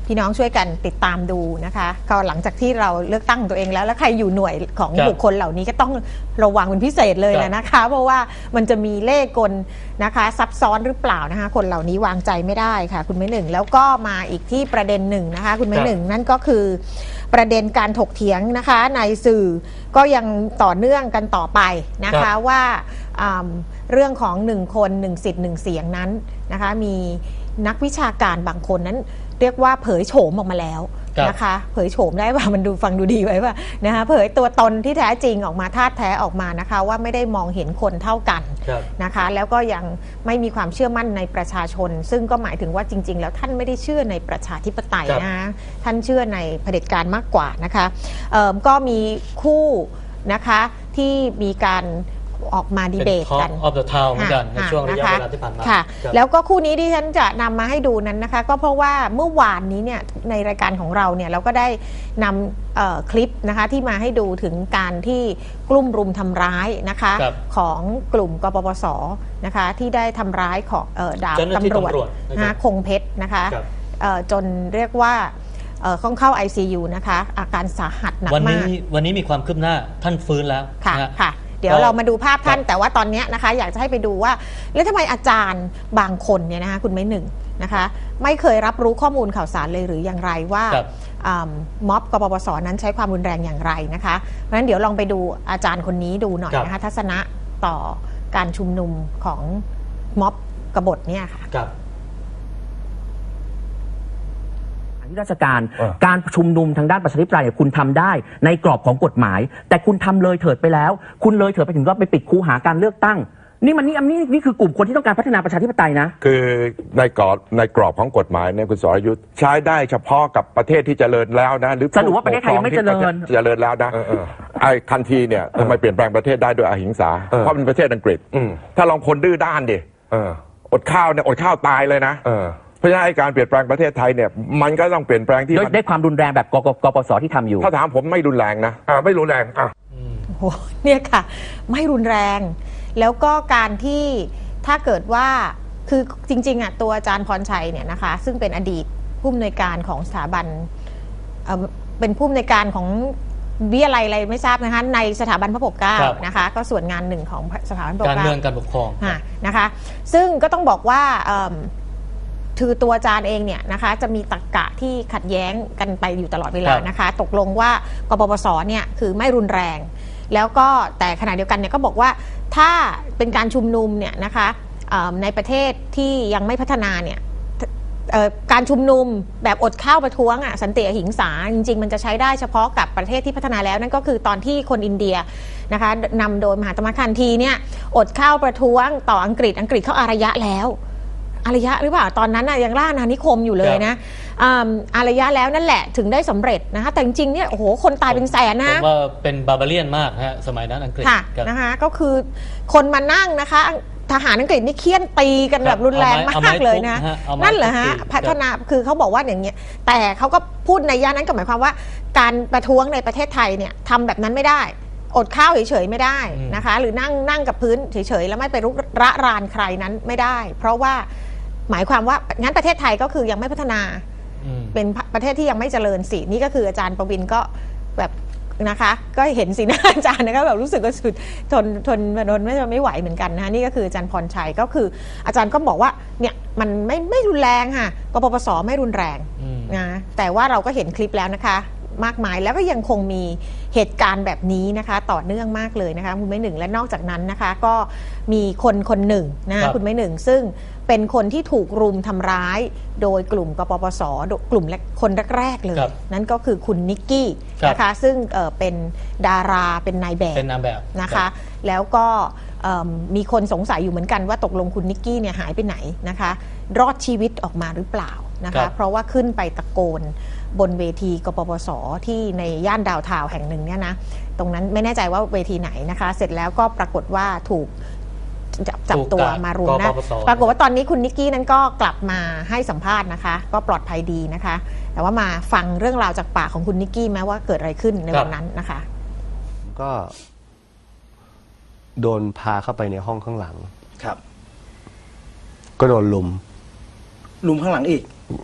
พี่น้องช่วยกันติดตามดูนะคะก็หลังจากที่เราเลือกตั้งตัวเองแล้วแล้วใครอยู่หน่วยของบุคคลเหล่านี้ก็ต้องระวังเป็นพิเศษเลยนะคะเพราะว่ามันจะมีเล่ห์กลนะคะซับซ้อนหรือเปล่านะคะคนเหล่านี้วางใจไม่ได้ค่ะคุณไม่หนึ่งแล้วก็มาอีกที่ประเด็นหนึ่งนะคะคุณไม่หนึ่งนั่นก็คือประเด็นการถกเถียงนะคะในสื่อก็ยังต่อเนื่องกันต่อไปนะคะว่าเรื่องของหนึ่งคนหนึ่งสิทธิ์หนึ่งเสียงนั้นนะคะมีนักวิชาการบางคนนั้นเรียกว่าเผยโฉมออกมาแล้วนะคะเผยโฉมได้ว่ามันดูฟังดูดีไว้ป่ะนะคะเผยตัวตนที่แท้จริงออกมาธาตุแท้ออกมานะคะว่าไม่ได้มองเห็นคนเท่ากันนะคะแล้วก็ยังไม่มีความเชื่อมั่นในประชาชนซึ่งก็หมายถึงว่าจริงๆแล้วท่านไม่ได้เชื่อในประชาธิปไตยนะท่านเชื่อในเผด็จการมากกว่านะคะก็มีคู่นะคะที่มีการออกมาดีเบตกัน Talk of the Town เหมือนกันในช่วงระยะเวลาที่ผ่านมาแล้วก็คู่นี้ที่ฉันจะนำมาให้ดูนั้นนะคะก็เพราะว่าเมื่อวานนี้เนี่ยในรายการของเราเนี่ยเราก็ได้นำคลิปนะคะที่มาให้ดูถึงการที่กลุ่มรุมทำร้ายนะคะของกลุ่มกปปสนะคะที่ได้ทำร้ายของดาบตำรวจนะคงเพชรนะคะจนเรียกว่าต้องเข้า ไอ ซี ยู นะคะอาการสาหัสหนักมากวันนี้วันนี้มีความคืบหน้าท่านฟื้นแล้วค่ะค่ะเดี๋ยวเรามาดูภาพท่านแต่ว่าตอนนี้นะคะอยากจะให้ไปดูว่าแล้วทำไมอาจารย์บางคนเนี่ยนะคะคุณไม่หนึ่งนะคะไม่เคยรับรู้ข้อมูลข่าวสารเลยหรืออย่างไรว่าม็อบกปปสนั้นใช้ความรุนแรงอย่างไรนะคะเพราะฉะนั้นเดี๋ยวลองไปดูอาจารย์คนนี้ดูหน่อยนะคะทัศนะต่อการชุมนุมของม็อบกบฏเนี่ยค่ะราชการการชุมนุมทางด้านประชาธิปไตยคุณทำได้ในกรอบของกฎหมายแต่คุณทำเลยเถิดไปแล้วคุณเลยเถิดไปถึงก็ไปปิดคูหาการเลือกตั้งนี่มันนี่อันนี้นี่คือกลุ่มคนที่ต้องการพัฒนาประชาธิปไตยนะคือในกรอบในกรอบของกฎหมายเนี่ยคุณสรยุทธ์ใช้ได้เฉพาะกับประเทศที่เจริญแล้วนะหรือสรุปว่าประเทศไทยไม่เจริญเจริญแล้วนะไอ้ทันทีเนี่ยทำไมเปลี่ยนแปลงประเทศได้โดยอหิงสาเพราะเป็นประเทศอังกฤษถ้าลองคนดื้อด้านดิอดข้าวเนี่ยอดข้าวตายเลยนะเพราะฉะนั้นการเปลี่ยนแปลงประเทศไทยเนี่ยมันก็ต้องเปลี่ยนแปลงที่ได้ความรุนแรงแบบกปปสที่ทำอยู่ถ้าถามผมไม่รุนแรงนะอ่าไม่รุนแรงอ่ะโอ้เนี่ยค่ะไม่รุนแรงแล้วก็การที่ถ้าเกิดว่าคือจริงๆอ่ะตัวอาจารย์พรชัยเนี่ยนะคะซึ่งเป็นอดีตผู้อำนวยการของสถาบันเอ่อเป็นผู้อำนวยการของวิทยาลัยอะไรไม่ทราบนะคะในสถาบันพระปกเกล้านะคะก็ส่วนงานหนึ่งของสถาบันพระปกเกล้าการเมืองการปกครองนะคะซึ่งก็ต้องบอกว่าคือตัวอาจารย์เองเนี่ยนะคะจะมีตรรกะที่ขัดแย้งกันไปอยู่ตลอดเวลานะคะตกลงว่ากปปสเนี่ยคือไม่รุนแรงแล้วก็แต่ขณะเดียวกันเนี่ยก็บอกว่าถ้าเป็นการชุมนุมเนี่ยนะคะในประเทศที่ยังไม่พัฒนาเนี่ยการชุมนุมแบบอดข้าวประท้วงอ่ะสันติอหิงสาจริงๆมันจะใช้ได้เฉพาะกับประเทศที่พัฒนาแล้วนั่นก็คือตอนที่คนอินเดียนะคะนำโดยมหาตมะคันธีเนี่ยอดข้าวประท้วงต่ออังกฤษอังกฤษเขาอารยะแล้วอารยะหรือเปล่าตอนนั้นน่ะยังล่าอาณานิคมอยู่เลยนะอารยะแล้วนั่นแหละถึงได้สำเร็จนะคะแต่จริงๆเนี่ยโอ้โหคนตายเป็นแสนนะผมว่าเป็นบาบาเลียนมากฮะสมัยนั้นอังกฤษนะคะก็คือคนมานั่งนะคะทหารอังกฤษนี่เคี่ยนตีกันแบบรุนแรงมากเลยนะนั่นเหรอฮะพัฒนาคือเขาบอกว่าอย่างเงี้ยแต่เขาก็พูดในย่านั้นก็หมายความว่าการประท้วงในประเทศไทยเนี่ยทำแบบนั้นไม่ได้อดข้าวเฉยๆไม่ได้นะคะหรือนั่งนั่งกับพื้นเฉยๆแล้วไม่ไปรุกระรานใครนั้นไม่ได้เพราะว่าหมายความว่างั้นประเทศไทยก็คือยังไม่พัฒนาเป็นประเทศที่ยังไม่เจริญสินี่ก็คืออาจารย์ประวินก็แบบนะคะก็เห็นสีหน้าอาจารย์นะคะแบบรู้สึกว่าสุดทนทนทนไม่ไม่ไหวเหมือนกันนะคะนี่ก็คืออาจารย์พรชัยก็คืออาจารย์ก็บอกว่าเนี่ยมันไม่ไม่รุนแรงค่ะกปปสไม่รุนแรงนะแต่ว่าเราก็เห็นคลิปแล้วนะคะมากมายแล้วก็ยังคงมีเหตุการณ์แบบนี้นะคะต่อเนื่องมากเลยนะคะคุณไม่หนึ่งและนอกจากนั้นนะคะก็มีคนคนหนึ่งนะคะคุณไม่หนึ่งซึ่งเป็นคนที่ถูกรุมทำร้ายโดยกลุ่มกปปสกลุ่มคนแรกๆเลยนั่นก็คือคุณนิกกี้นะคะซึ่งเป็นดาราเป็นนายแบบเป็นนายแบบนะคะแล้วก็มีคนสงสัยอยู่เหมือนกันว่าตกลงคุณนิกกี้เนี่ยหายไปไหนนะคะรอดชีวิตออกมาหรือเปล่านะคะเพราะว่าขึ้นไปตะโกนบนเวทีกปปสที่ในย่านดาวทาวน์แห่งหนึ่งเนี่ยนะตรงนั้นไม่แน่ใจว่าเวทีไหนนะคะเสร็จแล้วก็ปรากฏว่าถูกจับตัวมารุมนะปรากฏว่าตอนนี้คุณนิกกี้นั้นก็กลับมาให้สัมภาษณ์นะคะก็ปลอดภัยดีนะคะแต่ว่ามาฟังเรื่องราวจากปากของคุณนิกกี้แม้ว่าเกิดอะไรขึ้นในวันนั้นนะคะก็โดนพาเข้าไปในห้องข้างหลังครับก็โดนลุมลุมข้างหลังอีก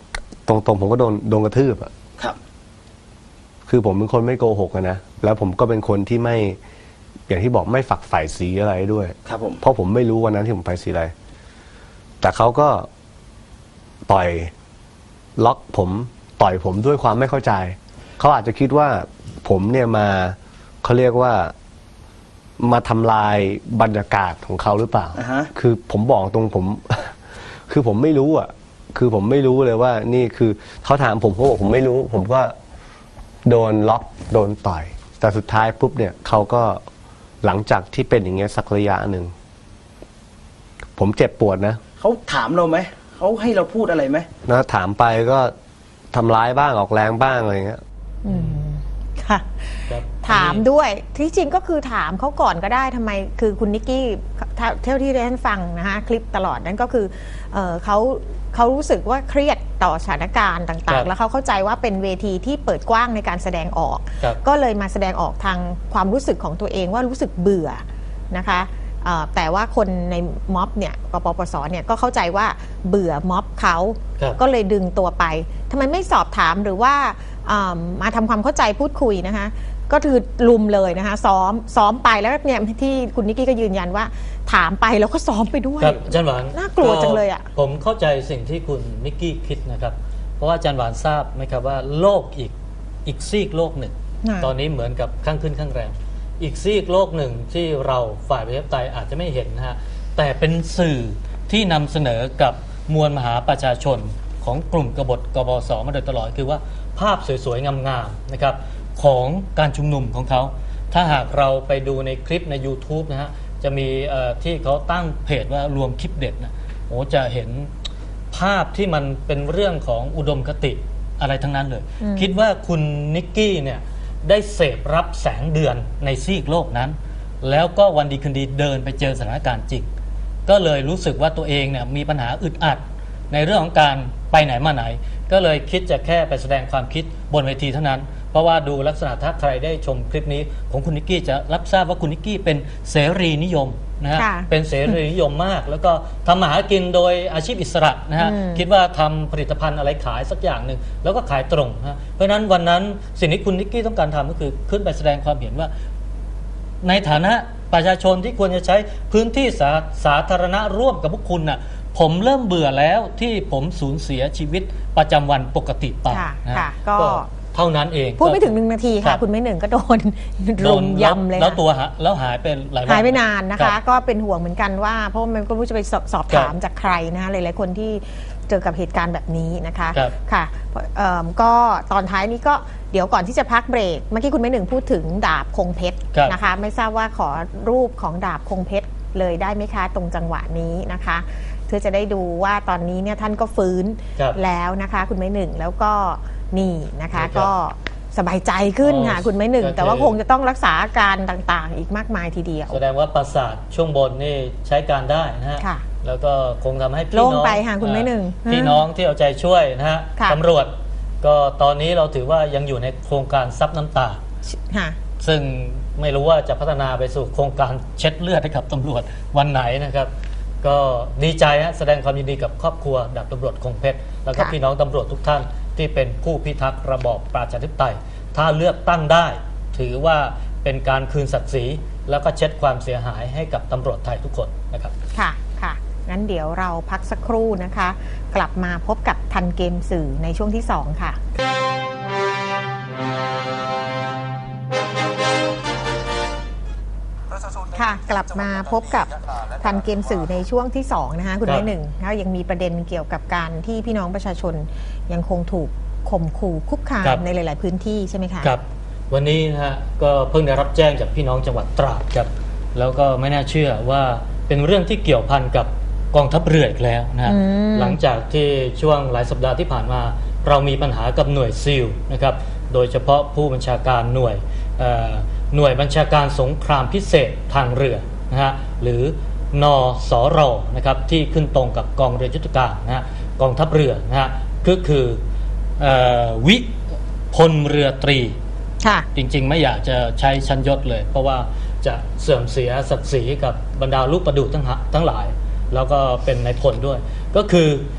ตรงๆผมก็โดนโดนกระทืบอะครับคือผมเป็นคนไม่โกหกนะแล้วผมก็เป็นคนที่ไม่อย่างที่บอกไม่ฝักใฝ่สีอะไรด้วยครับผมเพราะผมไม่รู้วันนั้นที่ผมไปสีอะไรแต่เขาก็ต่อยล็อกผมต่อยผมด้วยความไม่เข้าใจเขาอาจจะคิดว่าผมเนี่ยมาเขาเรียกว่ามาทำลายบรรยากาศของเขาหรือเปล่า uh-huh. คือผมบอกตรงผม คือผมไม่รู้อ่ะคือผมไม่รู้เลยว่านี่คือเขาถามผมเขาบอกผมไม่รู้ผมก็โดนล็อกโดนต่อยแต่สุดท้ายปุ๊บเนี่ยเขาก็หลังจากที่เป็นอย่างเงี้ยสักระยะหนึ่งผมเจ็บปวดนะเขาถามเราไหมเขาให้เราพูดอะไรไหมนะถามไปก็ทำร้ายบ้างออกแรงบ้างอะไรเงี้ยอืมค่ะถามด้วยที่จริงก็คือถามเขาก่อนก็ได้ทำไมคือคุณนิกกี้เท่าที่ได้ท่านฟังนะคะคลิปตลอดนั้นก็คือเอ่อเขาเขารู้สึกว่าเครียดต่อสถานการณ์ต่างๆแล้วเขาเข้าใจว่าเป็นเวทีที่เปิดกว้างในการแสดงออกก็เลยมาแสดงออกทางความรู้สึกของตัวเองว่ารู้สึกเบื่อนะคะแต่ว่าคนในม็อบเนี่ยกปปสเนี่ยก็เข้าใจว่าเบื่อม็อบเขาก็เลยดึงตัวไปทำไมไม่สอบถามหรือว่ามาทำความเข้าใจพูดคุยนะคะก็คือลุมเลยนะคะซ้อมซ้อมไปแล้วเนี่ยที่คุณนิกกี้ก็ยืนยันว่าถามไปแล้วก็ซ้อมไปด้วยครับอาจารย์หวานน่ากลัวจังเลยอ่ะผมเข้าใจสิ่งที่คุณนิกกี้คิดนะครับเพราะว่าอาจารย์หวานทราบไหมครับว่าโลกอีกอีกซีกโลกหนึ่งตอนนี้เหมือนกับข้างขึ้นข้างแรงอีกซีกโลกหนึ่งที่เราฝ่ายประชาธิปไตยอาจจะไม่เห็นนะฮะแต่เป็นสื่อที่นำเสนอกับมวลมหาประชาชนของกลุ่มกบฏกบสมาโดยตลอดคือว่าภาพสวยๆงามๆนะครับของการชุมนุมของเขาถ้าหากเราไปดูในคลิปใน YouTube นะฮะจะมีที่เขาตั้งเพจว่ารวมคลิปเด็ดนะโอ้จะเห็นภาพที่มันเป็นเรื่องของอุดมคติอะไรทั้งนั้นเลยคิดว่าคุณนิกกี้เนี่ยได้เสพรับแสงเดือนในซีกโลกนั้นแล้วก็วันดีคืนดีเดินไปเจอสถานการณ์จริงก็เลยรู้สึกว่าตัวเองเนี่ยมีปัญหาอึดอัดในเรื่องของการไปไหนมาไหนก็เลยคิดจะแค่ไปแสดงความคิดบนเวทีเท่านั้นเพราะว่าดูลักษณะถ้าใครได้ชมคลิปนี้ของคุณนิกกี้จะรับทราบว่าคุณนิกกี้เป็นเสรีนิยมนะฮะเป็นเสรีนิยมมากแล้วก็ทำมาหากินโดยอาชีพอิสระนะฮะคิดว่าทำผลิตภัณฑ์อะไรขายสักอย่างหนึ่งแล้วก็ขายตรงนะเพราะฉะนั้นวันนั้นสิ่งที่คุณนิกกี้ต้องการทำก็คือขึ้นไปแสดงความเห็นว่าในฐานะประชาชนที่ควรจะใช้พื้นที่สาสาธารณะร่วมกับพวกคุณน่ะผมเริ่มเบื่อแล้วที่ผมสูญเสียชีวิตประจำวันปกติไปนะก็เท่านั้นเองพูดไม่ถึงหนึ่งนาทีค่ะคุณไม่หนึ่งก็โดนรุมยำเลยแล้วตัวฮะแล้วหายไปหลายวันหายไปนานนะคะก็เป็นห่วงเหมือนกันว่าเพราะมันก็ไม่รู้จะไปสอบถามจากใครนะหลายๆคนที่เจอกับเหตุการณ์แบบนี้นะคะค่ะก็ตอนท้ายนี้ก็เดี๋ยวก่อนที่จะพักเบรกเมื่อกี้คุณไม่หนึ่งพูดถึงดาบคงเพชรนะคะไม่ทราบว่าขอรูปของดาบคงเพชรเลยได้ไหมคะตรงจังหวะนี้นะคะเพื่อจะได้ดูว่าตอนนี้เนี่ยท่านก็ฟื้นแล้วนะคะคุณไม่หนึ่งแล้วก็นี่นะคะก็สบายใจขึ้นค่ะคุณไม่หนึ่งแต่ว่าคงจะต้องรักษาอาการต่างๆอีกมากมายทีเดียวแสดงว่าประสาทช่วงบนนี่ใช้การได้นะฮะแล้วก็คงทำให้พี่น้องไปค่ะคุณไม่หนึ่งพี่น้องที่เอาใจช่วยนะฮะตำรวจก็ตอนนี้เราถือว่ายังอยู่ในโครงการซับน้ำตาซึ่งไม่รู้ว่าจะพัฒนาไปสู่โครงการเช็ดเลือดให้กับตำรวจวันไหนนะครับก็ดีใจฮะแสดงความยินดีกับครอบครัวดาบตำรวจคงเพชรแล้วก็พี่น้องตำรวจทุกท่านที่เป็นผู้พิทักษ์ระบอบประชาธิปไตยถ้าเลือกตั้งได้ถือว่าเป็นการคืนศักดิ์ศรีแล้วก็เช็ดความเสียหายให้กับตำรวจไทยทุกคนนะครับค่ะค่ะงั้นเดี๋ยวเราพักสักครู่นะคะกลับมาพบกับทันเกมสื่อในช่วงที่สองค่ะค่ะกลับมาพบกับทันเกมสื่อในช่วงที่สองนะคะคุณแม่หนึ่งแล้วยังมีประเด็นเกี่ยวกับการที่พี่น้องประชาชนยังคงถูกข่มขู่คุกคามในหลายๆพื้นที่ใช่ไหมคะครับวันนี้นะฮะก็เพิ่งได้รับแจ้งจากพี่น้องจังหวัดตราดครับแล้วก็ไม่น่าเชื่อว่าเป็นเรื่องที่เกี่ยวพันกับกองทัพเรืออีกแล้วนะฮะหลังจากที่ช่วงหลายสัปดาห์ที่ผ่านมาเรามีปัญหากับหน่วยซีลนะครับโดยเฉพาะผู้บัญชาการหน่วยหน่วยบัญชาการสงครามพิเศษทางเรือนะฮะหรือนสรนะครับที่ขึ้นตรงกับกองเรือยุทธการนะฮะกองทัพเรือนะฮะก็คือวิพลเรือตรีจริงๆไม่อยากจะใช้ชั้นยศเลยเพราะว่าจะเสื่อมเสียศักดิ์ศรีกับบรรดาลูกประดูทั้งทั้งหลายแล้วก็เป็นนายพลด้วยก็คือ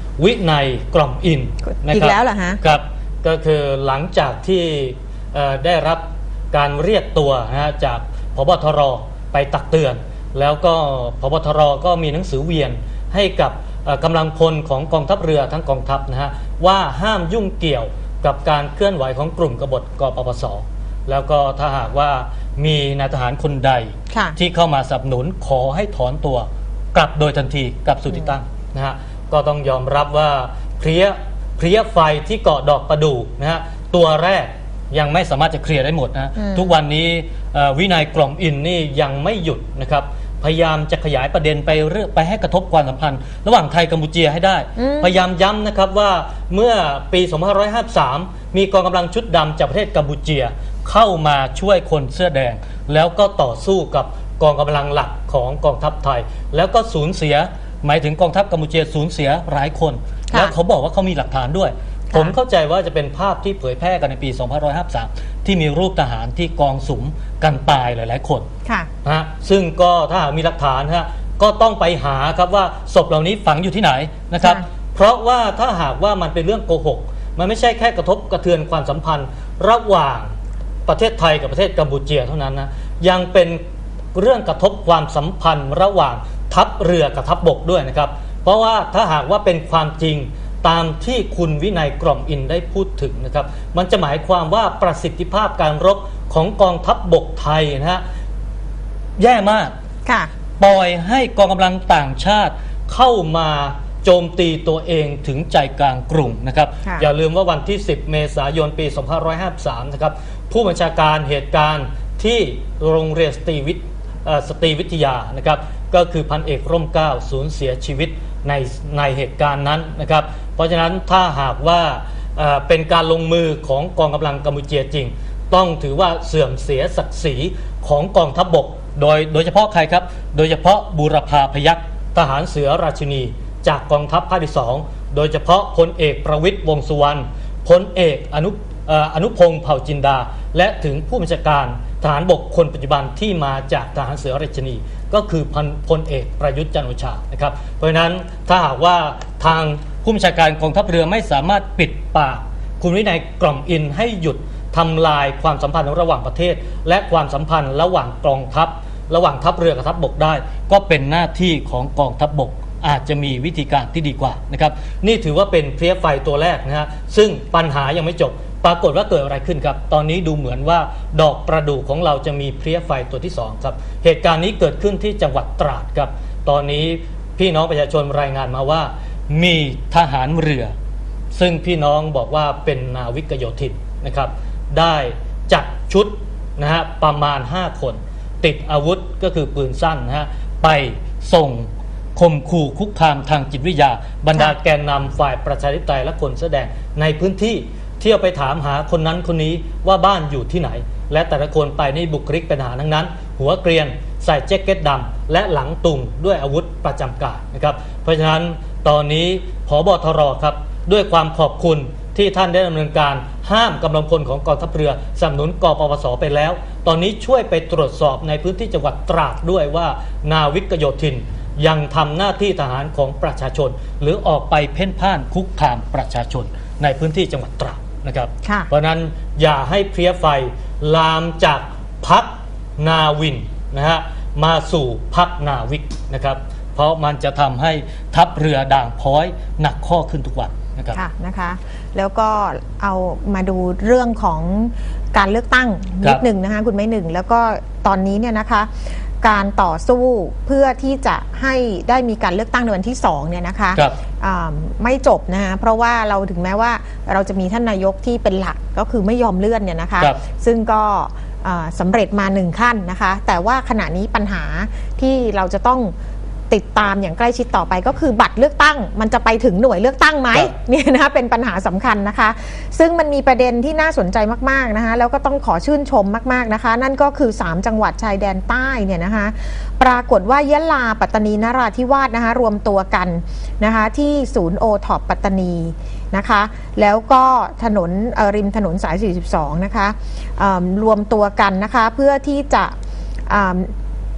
วินัยกล่อมอินนะครับอีกแล้วเหรอฮะครับก็คือหลังจากที่ได้รับการเรียกตัวนะฮะจากผบ.ทร.ไปตักเตือนแล้วก็ผบ.ทร.ก็มีหนังสือเวียนให้กับกำลังพลของกองทัพเรือทั้งกองทัพนะฮะว่าห้ามยุ่งเกี่ยวกับการเคลื่อนไหวของกลุ่มกบฏกปปส.แล้วก็ถ้าหากว่ามีนายทหารคนใดที่เข้ามาสนับสนุนขอให้ถอนตัวกลับโดยทันทีกลับสู่ที่ตั้งนะฮะก็ต้องยอมรับว่าเพลี้ยเพลี้ยไฟที่เกาะดอกประดู่นะฮะตัวแรกยังไม่สามารถจะเคลียร์ได้หมดนะทุกวันนี้วินัยกล่อมอินนี่ยังไม่หยุดนะครับพยายามจะขยายประเด็นไปเรื่อยไปให้กระทบความสัมพันธ์ระหว่างไทยกัมพูเชียให้ได้พยายามย้ำนะครับว่าเมื่อปีสองพันห้าร้อยห้าสิบสามมีกองกำลังชุดดำจากประเทศกัมพูเชียเข้ามาช่วยคนเสื้อแดงแล้วก็ต่อสู้กับกองกำลังหลักของกองทัพไทยแล้วก็สูญเสียหมายถึงกองทัพกัมพูเชียสูญเสียหลายคนแล้วเขาบอกว่าเขามีหลักฐานด้วยผมเข้าใจว่าจะเป็นภาพที่เผยแพร่กันในปีสองพันห้าร้อยห้าสิบสามที่มีรูปทหารที่กองสุมกันตายหลายๆคนนะฮะซึ่งก็ถ้าหากมีหลักฐานฮะก็ต้องไปหาครับว่าศพเหล่านี้ฝังอยู่ที่ไหนนะครับเพราะว่าถ้าหากว่ามันเป็นเรื่องโกหกมันไม่ใช่แค่กระทบกระเทือนความสัมพันธ์ระหว่างประเทศไทยกับประเทศกัมพูเชียเท่านั้นนะยังเป็นเรื่องกระทบความสัมพันธ์ระหว่างทัพเรือกับทัพบกด้วยนะครับเพราะว่าถ้าหากว่าเป็นความจริงตามที่คุณวินัยกล่อมอินได้พูดถึงนะครับมันจะหมายความว่าประสิทธิภาพการรบของกองทัพบกไทยนะฮะแย่มากปล่อยให้กองกำลังต่างชาติเข้ามาโจมตีตัวเองถึงใจกลางกรุงนะครับอย่าลืมว่าวันที่สิบเมษายนปีสองพันห้าร้อยห้าสิบสามนะครับผู้บัญชาการเหตุการณ์ที่โรงเรียนสตรีวิทย์สตรีวิทยานะครับก็คือพันเอกร่มเกล้าสูญเสียชีวิตในในเหตุการณ์นั้นนะครับเพราะฉะนั้นถ้าหากว่าเป็นการลงมือของกองกำลังกัมพูเชียจริงต้องถือว่าเสื่อมเสียศักดิ์ศรีของกองทัพบกโดยโดยเฉพาะใครครับโดยเฉพาะบูรพาพยัคฆ์ทหารเสือราชินีจากกองทัพภาคที่สองโดยเฉพาะพลเอกประวิตรวงษ์สุวรรณพลเอกอนุอนุพงษ์เผ่าจินดาและถึงผู้บัญชาการทหารบกคนปัจจุบันที่มาจากทหารเสือราชินีก็คือพลเอกประยุทธ์จันทร์โอชานะครับเพราะฉะนั้นถ้าหากว่าทางผู้บัญชาการกองทัพเรือไม่สามารถปิดปากคุณวินัยกล่อมอินให้หยุดทำลายความสัมพันธ์ระหว่างประเทศและความสัมพันธ์ระหว่างกองทัพระหว่างทัพเรือกับทัพบกได้ก็เป็นหน้าที่ของกองทัพบกอาจจะมีวิธีการที่ดีกว่านะครับนี่ถือว่าเป็นเพลี้ยไฟตัวแรกนะฮะซึ่งปัญหายังไม่จบปรากฏว่าเกิดอะไรขึ้นครับตอนนี้ดูเหมือนว่าดอกประดู่ของเราจะมีเพลี้ยไฟตัวที่สองครับเหตุการณ์นี้เกิดขึ้นที่จังหวัดตราดครับตอนนี้พี่น้องประชาชนรายงานมาว่ามีทหารเรือซึ่งพี่น้องบอกว่าเป็นนาวิกโยธินนะครับได้จัดชุดนะฮะประมาณห้าคนติดอาวุธก็คือปืนสั้นนะฮะไปส่งข่มขู่คุกคามทางจิตวิทยาบรรดาแกนนำฝ่ายประชาธิปไตยและคนแสดงในพื้นที่เที่ยวไปถามหาคนนั้นคนนี้ว่าบ้านอยู่ที่ไหนและแต่ละคนไปในบุคลิกเป็นทหารทั้งนั้นหัวเกรียนใส่แจ็คเก็ตดำและหลังตุงด้วยอาวุธประจำกายนะครับเพราะฉะนั้นตอนนี้ผบ.ทร.ครับด้วยความขอบคุณที่ท่านได้ดำเนินการห้ามกำลังพลของกองทัพเรือสนับสนุนกปปส.ไปแล้วตอนนี้ช่วยไปตรวจสอบในพื้นที่จังหวัดตราดด้วยว่านาวิกโยธินยังทำหน้าที่ทหารของประชาชนหรือออกไปเพ่นพ่านคุกคามประชาชนในพื้นที่จังหวัดตราดนะครับเพราะนั้นอย่าให้เพลี้ยไฟลามจากพักนาวินนะฮะมาสู่พักนาวิกนะครับเพราะมันจะทำให้ทัพเรือด่างพร้อยหนักข้อขึ้นทุกวันนะครับค่ะนะคะแล้วก็เอามาดูเรื่องของการเลือกตั้งนิดหนึ่งนะคะคุณไม่หนึ่งแล้วก็ตอนนี้เนี่ยนะคะการต่อสู้เพื่อที่จะให้ได้มีการเลือกตั้งในวันที่สองเนี่ยนะคะไม่จบนะคะเพราะว่าเราถึงแม้ว่าเราจะมีท่านนายกที่เป็นหลักก็คือไม่ยอมเลื่อนเนี่ยนะคะซึ่งก็สำเร็จมาหนึ่งขั้นนะคะแต่ว่าขณะนี้ปัญหาที่เราจะต้องติดตามอย่างใกล้ชิดต่อไปก็คือบัตรเลือกตั้งมันจะไปถึงหน่วยเลือกตั้งไหมเนี่ยนะคะเป็นปัญหาสำคัญนะคะซึ่งมันมีประเด็นที่น่าสนใจมากๆนะคะแล้วก็ต้องขอชื่นชมมากๆนะคะนั่นก็คือสามจังหวัดชายแดนใต้เนี่ยนะคะปรากฏว่ายะลาปัตตานีนราธิวาสนะคะรวมตัวกันนะคะที่ศูนย์โอท็อปปัตตานีนะคะแล้วก็ถนนริมถนนสายสี่สิบสองนะคะรวมตัวกันนะคะเพื่อที่จะ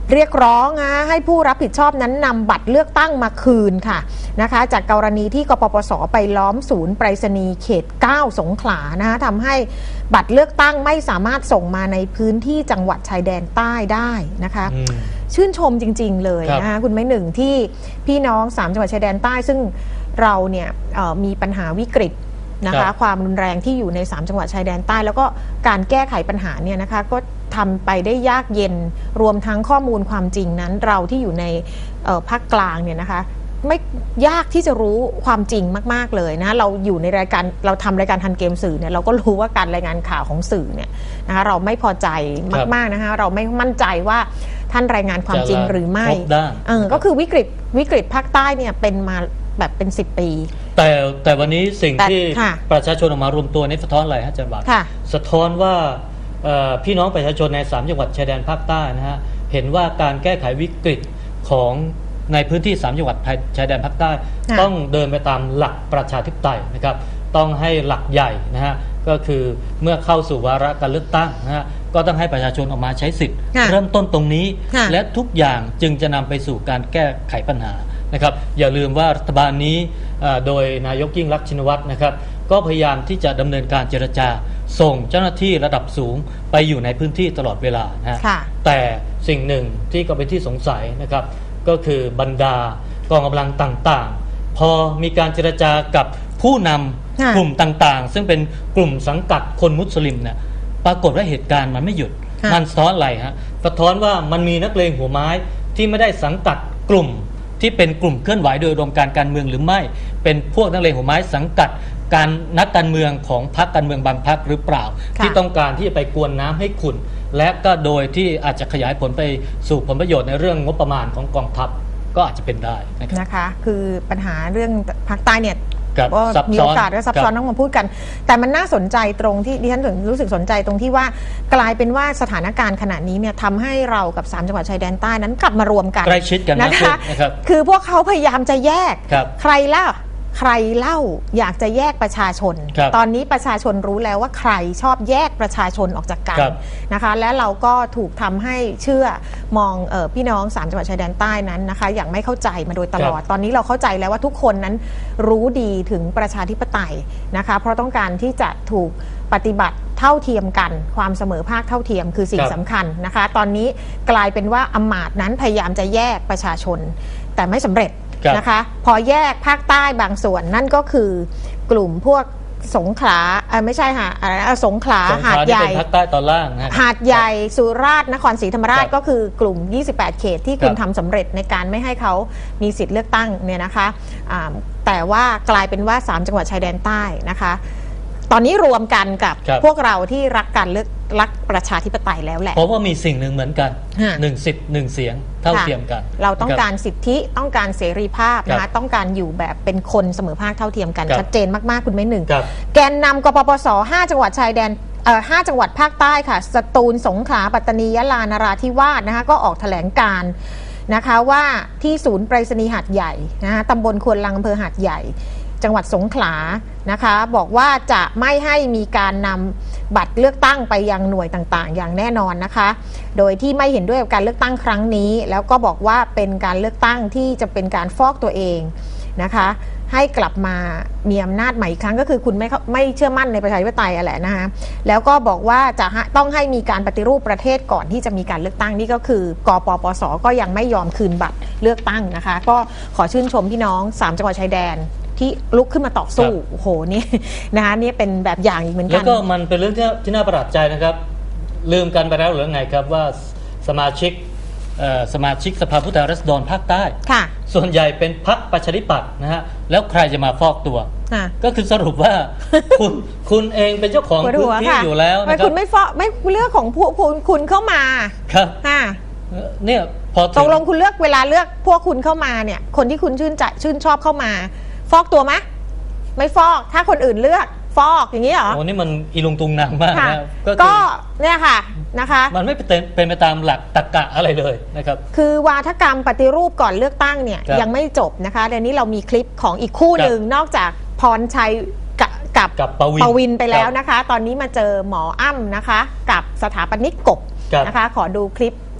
เรียกร้องนะให้ผู้รับผิดชอบนั้นนำบัตรเลือกตั้งมาคืนค่ะนะคะจากกรณีที่กปปสไปล้อมศูนย์ไปรษณีย์เขตเก้าสงขลานะคะทำให้บัตรเลือกตั้งไม่สามารถส่งมาในพื้นที่จังหวัดชายแดนใต้ได้นะคะชื่นชมจริงๆเลยนะคะคุณไม่หนึ่งที่พี่น้องสามจังหวัดชายแดนใต้ซึ่งเราเนี่ยมีปัญหาวิกฤตนะคะความรุนแรงที่อยู่ในสามจังหวัดชายแดนใต้แล้วก็การแก้ไขปัญหาเนี่ยนะคะก็ทำไปได้ยากเย็นรวมทั้งข้อมูลความจริงนั้นเราที่อยู่ในภาคกลางเนี่ยนะคะไม่ยากที่จะรู้ความจริงมากๆเลยนะเราอยู่ในรายการเราทำรายการทันเกมสื่อเนี่ยเราก็รู้ว่าการรายงานข่าวของสื่อเนี่ยนะคะเราไม่พอใจมากๆนะคะเราไม่มั่นใจว่าท่านรายงานความจริงหรือไม่เออก็คือวิกฤตวิกฤตภาคใต้เนี่ยเป็นมาแบบเป็นสิบปีแต่แต่วันนี้สิ่งที่ประชาชนออกมารวมตัวนี้สะท้อนอะไรฮะอาจารย์บาทสะท้อนว่าพี่น้องประชาชนในสามจังหวัดชายแดนภาคใต้นะฮะเห็นว่าการแก้ไขวิกฤตของในพื้นที่สามจังหวัดชายแดนภาคใต้ต้องเดินไปตามหลักประชาธิปไตยนะครับต้องให้หลักใหญ่นะฮะก็คือเมื่อเข้าสู่วาระการเลือกตั้งนะฮะก็ต้องให้ประชาชนออกมาใช้สิทธิ์เริ่มต้นตรงนี้และทุกอย่างจึงจะนำไปสู่การแก้ไขปัญหานะครับอย่าลืมว่ารัฐบาลนี้โดยนายกยิ่งลักษณ์ชินวัตรนะครับก็พยายามที่จะดำเนินการเจรจาส่งเจ้าหน้าที่ระดับสูงไปอยู่ในพื้นที่ตลอดเวลานะแต่สิ่งหนึ่งที่ก็เป็นที่สงสัยนะครับก็คือบรรดากองกำลังต่างๆพอมีการเจรจากับผู้นำกลุ่มต่างๆซึ่งเป็นกลุ่มสังกัดคนมุสลิมเนี่ยปรากฏว่าเหตุการณ์มันไม่หยุดมันสะท้อนอะไรฮะสะท้อนว่ามันมีนักเลงหัวไม้ที่ไม่ได้สังกัดกลุ่มที่เป็นกลุ่มเคลื่อนไหวโดยรวมการการเมืองหรือไม่เป็นพวกนักเลงหัวไม้สังกัดการนักการเมืองของพรรคการเมืองบางพรรคหรือเปล่าที่ต้องการที่จะไปกวนน้ำให้ขุ่นและก็โดยที่อาจจะขยายผลไปสู่ผลประโยชน์ในเรื่องงบประมาณของกองทัพก็อาจจะเป็นได้นะคะคือปัญหาเรื่องภาคใต้เนี่ยก็มีโอกาสและซับซ้อนต้องมาพูดกันแต่มันน่าสนใจตรงที่ดิฉันรู้สึกสนใจตรงที่ว่ากลายเป็นว่าสถานการณ์ขณะนี้เนี่ยทำให้เรากับสามจังหวัดชายแดนใต้นั้นกลับมารวมกันใกล้ชิดกันนะคะคือพวกเขาพยายามจะแยกใครล่ะใครเล่าอยากจะแยกประชาชนตอนนี้ประชาชนรู้แล้วว่าใครชอบแยกประชาชนออกจากกันนะคะและเราก็ถูกทำให้เชื่อมองเอ่อพี่น้องสามจังหวัดชายแดนใต้นั้นนะคะอย่างไม่เข้าใจมาโดยตลอดตอนนี้เราเข้าใจแล้วว่าทุกคนนั้นรู้ดีถึงประชาธิปไตยนะคะเพราะต้องการที่จะถูกปฏิบัติเท่าเทียมกันความเสมอภาคเท่าเทียมคือสิ่งสำคัญนะคะตอนนี้กลายเป็นว่าอำมาตย์นั้นพยายามจะแยกประชาชนแต่ไม่สำเร็จนะคะพอแยกภาคใต้บางส่วนนั่นก็คือกลุ่มพวกสงขลาไม่ใช่ค่ะสงขลาหาดใหญ่ภาคใต้ตอนล่างหาดใหญ่สุราษฎร์นครศรีธรรมราชก็คือกลุ่มยี่สิบแปดเขตที่คุณทำสำเร็จในการไม่ให้เขามีสิทธิ์เลือกตั้งเนี่ยนะคะแต่ว่ากลายเป็นว่าสามจังหวัดชายแดนใต้นะคะตอนนี้รวมกันกับพวกเราที่รักการเลือกรักประชาธิปไตยแล้วแหละเพราะว่ามีสิ่งหนึ่งเหมือนกันหนึ่งสิทธิ์หนึ่งเสียงเท่าเทียมกันเราต้องการสิทธิต้องการเสรีภาพนะคะต้องการอยู่แบบเป็นคนเสมอภาคเท่าเทียมกันชัดเจนมากๆคุณไม่หนึ่งแกนนำกปปสห้าจังหวัดชายแดนห้าจังหวัดภาคใต้ค่ะสตูลสงขลาปัตตานียะลานราธิวาสนะคะก็ออกแถลงการนะคะว่าที่ศูนย์ไปรษณีย์หาดใหญ่นะคะตำบลควนลังอำเภอหาดใหญ่จังหวัดสงขลานะคะบอกว่าจะไม่ให้มีการนำบัตรเลือกตั้งไปยังหน่วยต่างๆอย่างแน่นอนนะคะโดยที่ไม่เห็นด้วยกับการเลือกตั้งครั้งนี้แล้วก็บอกว่าเป็นการเลือกตั้งที่จะเป็นการฟอกตัวเองนะคะให้กลับมามีอำนาจใหม่อีกครั้งก็คือคุณไม่ไม่เชื่อมั่นในประชาธิปไตยแหละนะคะแล้วก็บอกว่าจะต้องให้มีการปฏิรูปประเทศก่อนที่จะมีการเลือกตั้งนี่ก็คือกปปสก็ยังไม่ยอมคืนบัตรเลือกตั้งนะคะก็ขอชื่นชมพี่น้องสามจังหวัดชายแดนที่ลุกขึ้นมาต่อสู้โอ้โหนี่นะคะนี่เป็นแบบอย่างอีกเหมือนกันแล้วก็มันเป็นเรื่องที่ที่น่าประหลาดใจนะครับลืมกันไปแล้วหรือไงครับว่าสมาชิกสมาชิกสภาผู้แทนราษฎรภาคใต้ส่วนใหญ่เป็นพรรคประชาธิปัตย์นะฮะแล้วใครจะมาฟอกตัวก็คือสรุปว่าคุณคุณเองเป็นเจ้าของพื้นที่อยู่แล้วนะครับคุณไม่ฟอกไม่เลือกของผู้คุณเข้ามาครับเนี่ยพอตกลงคุณเลือกเวลาเลือกพวกคุณเข้ามาเนี่ยคนที่คุณชื่นใจชื่นชอบเข้ามาฟอกตัวไหมไม่ฟอกถ้าคนอื่นเลือกฟอกอย่างนี้เหรอโอ้นี่มันอีลุงตุงนางมากนะก็เนี่ยค่ะนะคะมันไม่เป็นเป็นไปตามหลักตรรกะอะไรเลยนะครับคือวาทกรรมปฏิรูปก่อนเลือกตั้งเนี่ยยังไม่จบนะคะเดี๋ยวนี้เรามีคลิปของอีกคู่หนึ่งนอกจากพรชัยกับกับปวินไปแล้วนะคะตอนนี้มาเจอหมออ้ำนะคะกับสถาปนิกกบนะคะขอดูคลิป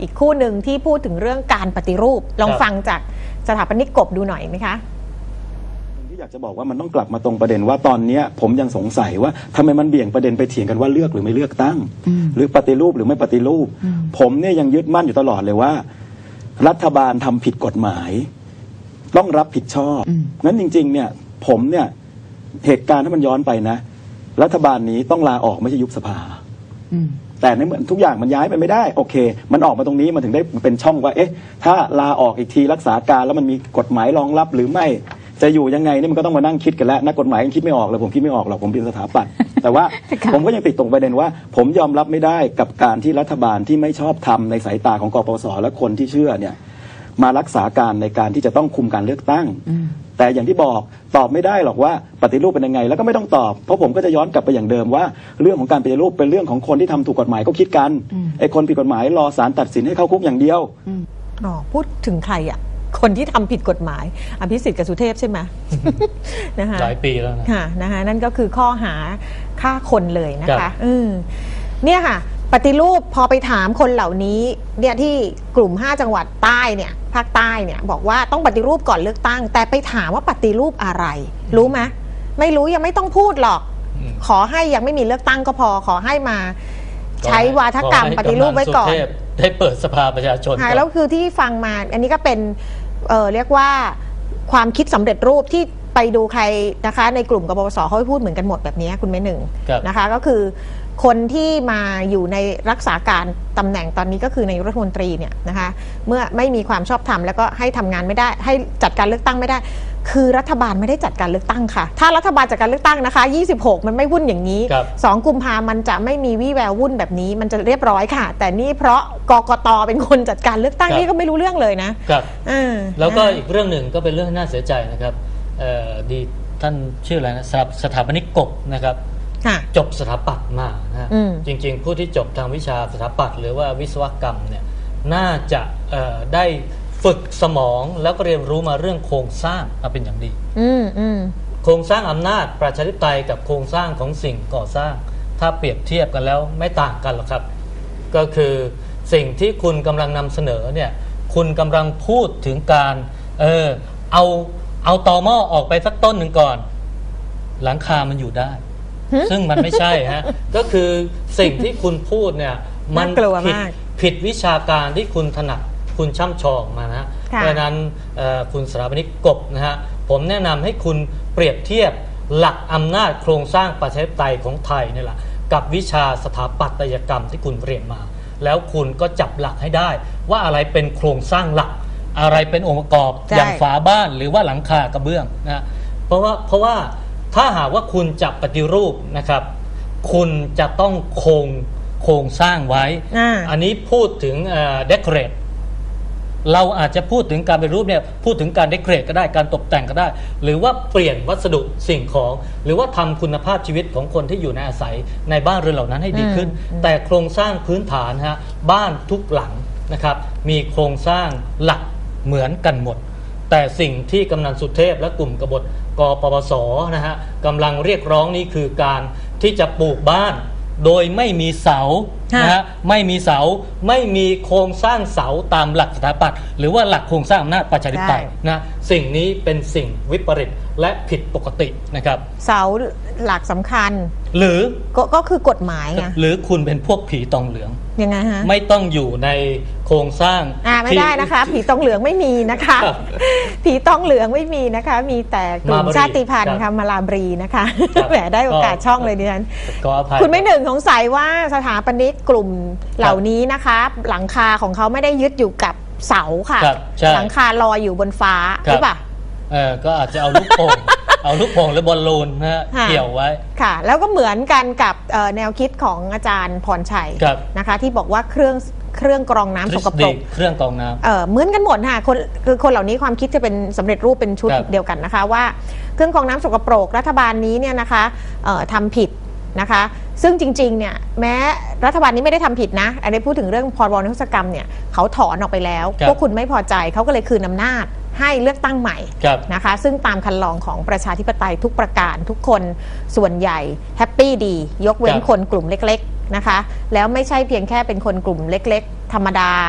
อีกคู่หนึ่งที่พูดถึงเรื่องการปฏิรูปลองครับฟังจากสถาปนิกกบดูหน่อยไหมคะที่อยากจะบอกว่ามันต้องกลับมาตรงประเด็นว่าตอนนี้ผมยังสงสัยว่าทำไมมันเบี่ยงประเด็นไปเถียงกันว่าเลือกหรือไม่เลือกตั้งหรือปฏิรูปหรือไม่ปฏิรูปผมเนี่ยยังยึดมั่นอยู่ตลอดเลยว่า รัฐบาลทำผิดกฎหมายต้องรับผิดชอบงั้นจริงๆเนี่ยผมเนี่ยเหตุการณ์ถ้ามันย้อนไปนะรัฐบาลนี้ต้องลาออกไม่ใช่ยุบสภาแต่ในเมื่อทุกอย่างมันย้ายไปไม่ได้โอเคมันออกมาตรงนี้มันถึงได้เป็นช่องว่าเอ๊ะถ้าลาออกอีกทีรักษาการแล้วมันมีกฎหมายรองรับหรือไม่จะอยู่ยังไงนี่มันก็ต้องมานั่งคิดกันแล้วนักกฎหมายยังคิดไม่ออกเลยผมคิดไม่ออกหรอกผมเป็นสถาปัตย์ แต่ว่า ผมก็ยังติดตรงประเด็นว่า ผมยอมรับไม่ได้กับการที่รัฐบาลที่ไม่ชอบทำในสายตาของกปปสและคนที่เชื่อเนี่ยมารักษาการในการที่จะต้องคุมการเลือกตั้งแต่อย่างที่บอกตอบไม่ได้หรอกว่าปฏิรูปเป็นยังไงแล้วก็ไม่ต้องตอบเพราะผมก็จะย้อนกลับไปอย่างเดิมว่าเรื่องของการปฏิรูปเป็นเรื่องของคนที่ทำถูกกฎหมายก็คิดกันไอ้คนผิดกฎหมายรอศาลตัดสินให้เข้าคุกอย่างเดียวอ๋อพูดถึงใครอ่ะคนที่ทำผิดกฎหมายอภิสิทธิ์กับสุเทพใช่ไหม นะคะหลายปีแล้วนะค่ะนะคะนั่นก็คือข้อหาฆ่าคนเลยนะคะอืมเนี่ยค่ะปฏิรูปพอไปถามคนเหล่านี้เนี่ยที่กลุ่มห้าจังหวัดใต้เนี่ยภาคใต้เนี่ยบอกว่าต้องปฏิรูปก่อนเลือกตั้งแต่ไปถามว่าปฏิรูปอะไรรู้ไหมไม่รู้ยังไม่ต้องพูดหรอกขอให้ยังไม่มีเลือกตั้งก็พอขอให้มาใช้วาทกรรมปฏิรูปไว้ก่อนได้เปิดสภาประชาชนแล้วคือที่ฟังมาอันนี้ก็เป็น เอ่อ เรียกว่าความคิดสำเร็จรูปที่ไปดูใครนะคะในกลุ่มกปปสเขาพูดเหมือนกันหมดแบบนี้คุณแม่หนึ่งนะคะก็คือคนที่มาอยู่ในรักษาการตำแหน่งตอนนี้ก็คือในรัฐมนตรีเนี่ยนะคะเมื่อไม่มีความชอบธรรมแล้วก็ให้ทำงานไม่ได้ให้จัดการเลือกตั้งไม่ได้คือรัฐบาลไม่ได้จัดการเลือกตั้งค่ะถ้ารัฐบาลจัดการเลือกตั้งนะคะยี่สิบหกมันไม่วุ่นอย่างนี้สองกุมภามันจะไม่มีวี่แวววุ่นแบบนี้มันจะเรียบร้อยค่ะแต่นี่เพราะกกตเป็นคนจัดการเลือกตั้งนี่ก็ไม่รู้เรื่องเลยนะครับแล้วก็อีกเรื่องหนึ่งก็เป็นเรื่องน่าเสียใจนะครับดีท่านชื่ออะไรนะสถาปนิกกบนะครับจบสถาปัตย์มานะจริงๆผู้ที่จบทางวิชาสถาปัตย์หรือว่าวิศวกรรมเนี่ยน่าจะได้ฝึกสมองแล้วก็เรียนรู้มาเรื่องโครงสร้างมาเป็นอย่างดีโครงสร้างอำนาจประชาธิปไตยกับโครงสร้างของสิ่งก่อสร้างถ้าเปรียบเทียบกันแล้วไม่ต่างกันหรอกครับก็คือสิ่งที่คุณกำลังนำเสนอเนี่ยคุณกำลังพูดถึงการเออเอาเอาตอหม้อออกไปสักต้นหนึ่งก่อนหลังคามันอยู่ได้ซึ่งมันไม่ใช่ฮะก็คือสิ่งที่คุณพูดเนี่ยมันผิดผิดวิชาการที่คุณถนัดคุณช่ำชองมานะเพราะฉะนั้นคุณสถาปนิกกบนะฮะผมแนะนำให้คุณเปรียบเทียบหลักอำนาจโครงสร้างประชาธิปไตยของไทยนี่แหละกับวิชาสถาปัตยกรรมที่คุณเรียนมาแล้วคุณก็จับหลักให้ได้ว่าอะไรเป็นโครงสร้างหลักอะไรเป็นองค์ประกอบอย่างฝาบ้านหรือว่าหลังคากระเบื้องนะเพราะว่าเพราะว่าถ้าหากว่าคุณจะปฏิรูปนะครับคุณจะต้องคงโครงสร้างไว้ อ, อันนี้พูดถึงเดคอเรทเราอาจจะพูดถึงการปฏิรูปเนี่ยพูดถึงการเดคอเรทก็ได้การตกแต่งก็ได้หรือว่าเปลี่ยนวัสดุสิ่งของหรือว่าทำคุณภาพชีวิตของคนที่อยู่ในอาศัยในบ้านเรือนเหล่านั้นให้ดีขึ้นแต่โครงสร้างพื้นฐานฮะบ้านทุกหลังนะครับมีโครงสร้างหลักเหมือนกันหมดแต่สิ่งที่กำนันสุเทพและกลุ่มกบฏกปปสนะฮะกำลังเรียกร้องนี่คือการที่จะปลูกบ้านโดยไม่มีเสานะฮะไม่มีเสาไม่มีโครงสร้างเสาตามหลักสถาปัตย์หรือว่าหลักโครงสร้างอำนาจประชาธิปไตยนะสิ่งนี้เป็นสิ่งวิปริตและผิดปกตินะครับเสาหลักสำคัญหรือก, ก็คือกฎหมายไงหรือคุณเป็นพวกผีตองเหลืองยังไงฮะไม่ต้องอยู่ในโครงสร้างอ่าไม่ได้นะคะผีตองเหลืองไม่มีนะคะผีตองเหลืองไม่มีนะคะมีแต่กลุ่มชาติพันธุ์ค่ะมาลาบรีนะคะแหมได้โอกาสช่องเลยดิฉันคุณไม่หนึ่งสงสัยว่าสถาปนิกกลุ่มเหล่านี้นะคะหลังคาของเขาไม่ได้ยึดอยู่กับเสาค่ะหลังคาลอยอยู่บนฟ้าหรือเปล่าเออก็อาจจะเอาลูกโป่งเอาลูกโป่งหรือบอลลูนนะฮะเกี่ยวไว้ค่ะแล้วก็เหมือนกันกับแนวคิดของอาจารย์พรชัยนะคะที่บอกว่าเครื่องเครื่องกรองน้ำสกปรกเครื่องกรองน้ำเออเหมือนกันหมดค่ะคนคือคนเหล่านี้ความคิดจะเป็นสำเร็จรูปเป็นชุดเดียวกันนะคะว่าเครื่องกรองน้ำสกปรกรัฐบาลนี้เนี่ยนะคะทำผิดนะคะซึ่งจริงๆเนี่ยแม้รัฐบาลนี้ไม่ได้ทำผิดนะอันนี้พูดถึงเรื่องพรบนิรโทษกรรมเนี่ยเขาถอนออกไปแล้วพวกคุณไม่พอใจเขาก็เลยคืนอำนาจให้เลือกตั้งใหม่นะคะซึ่งตามคันลองของประชาธิปไตยทุกประการทุกคนส่วนใหญ่แฮปปี้ดียกเว้นคนกลุ่มเล็กๆนะคะแล้วไม่ใช่เพียงแค่เป็นคนกลุ่มเล็กๆธรรมดา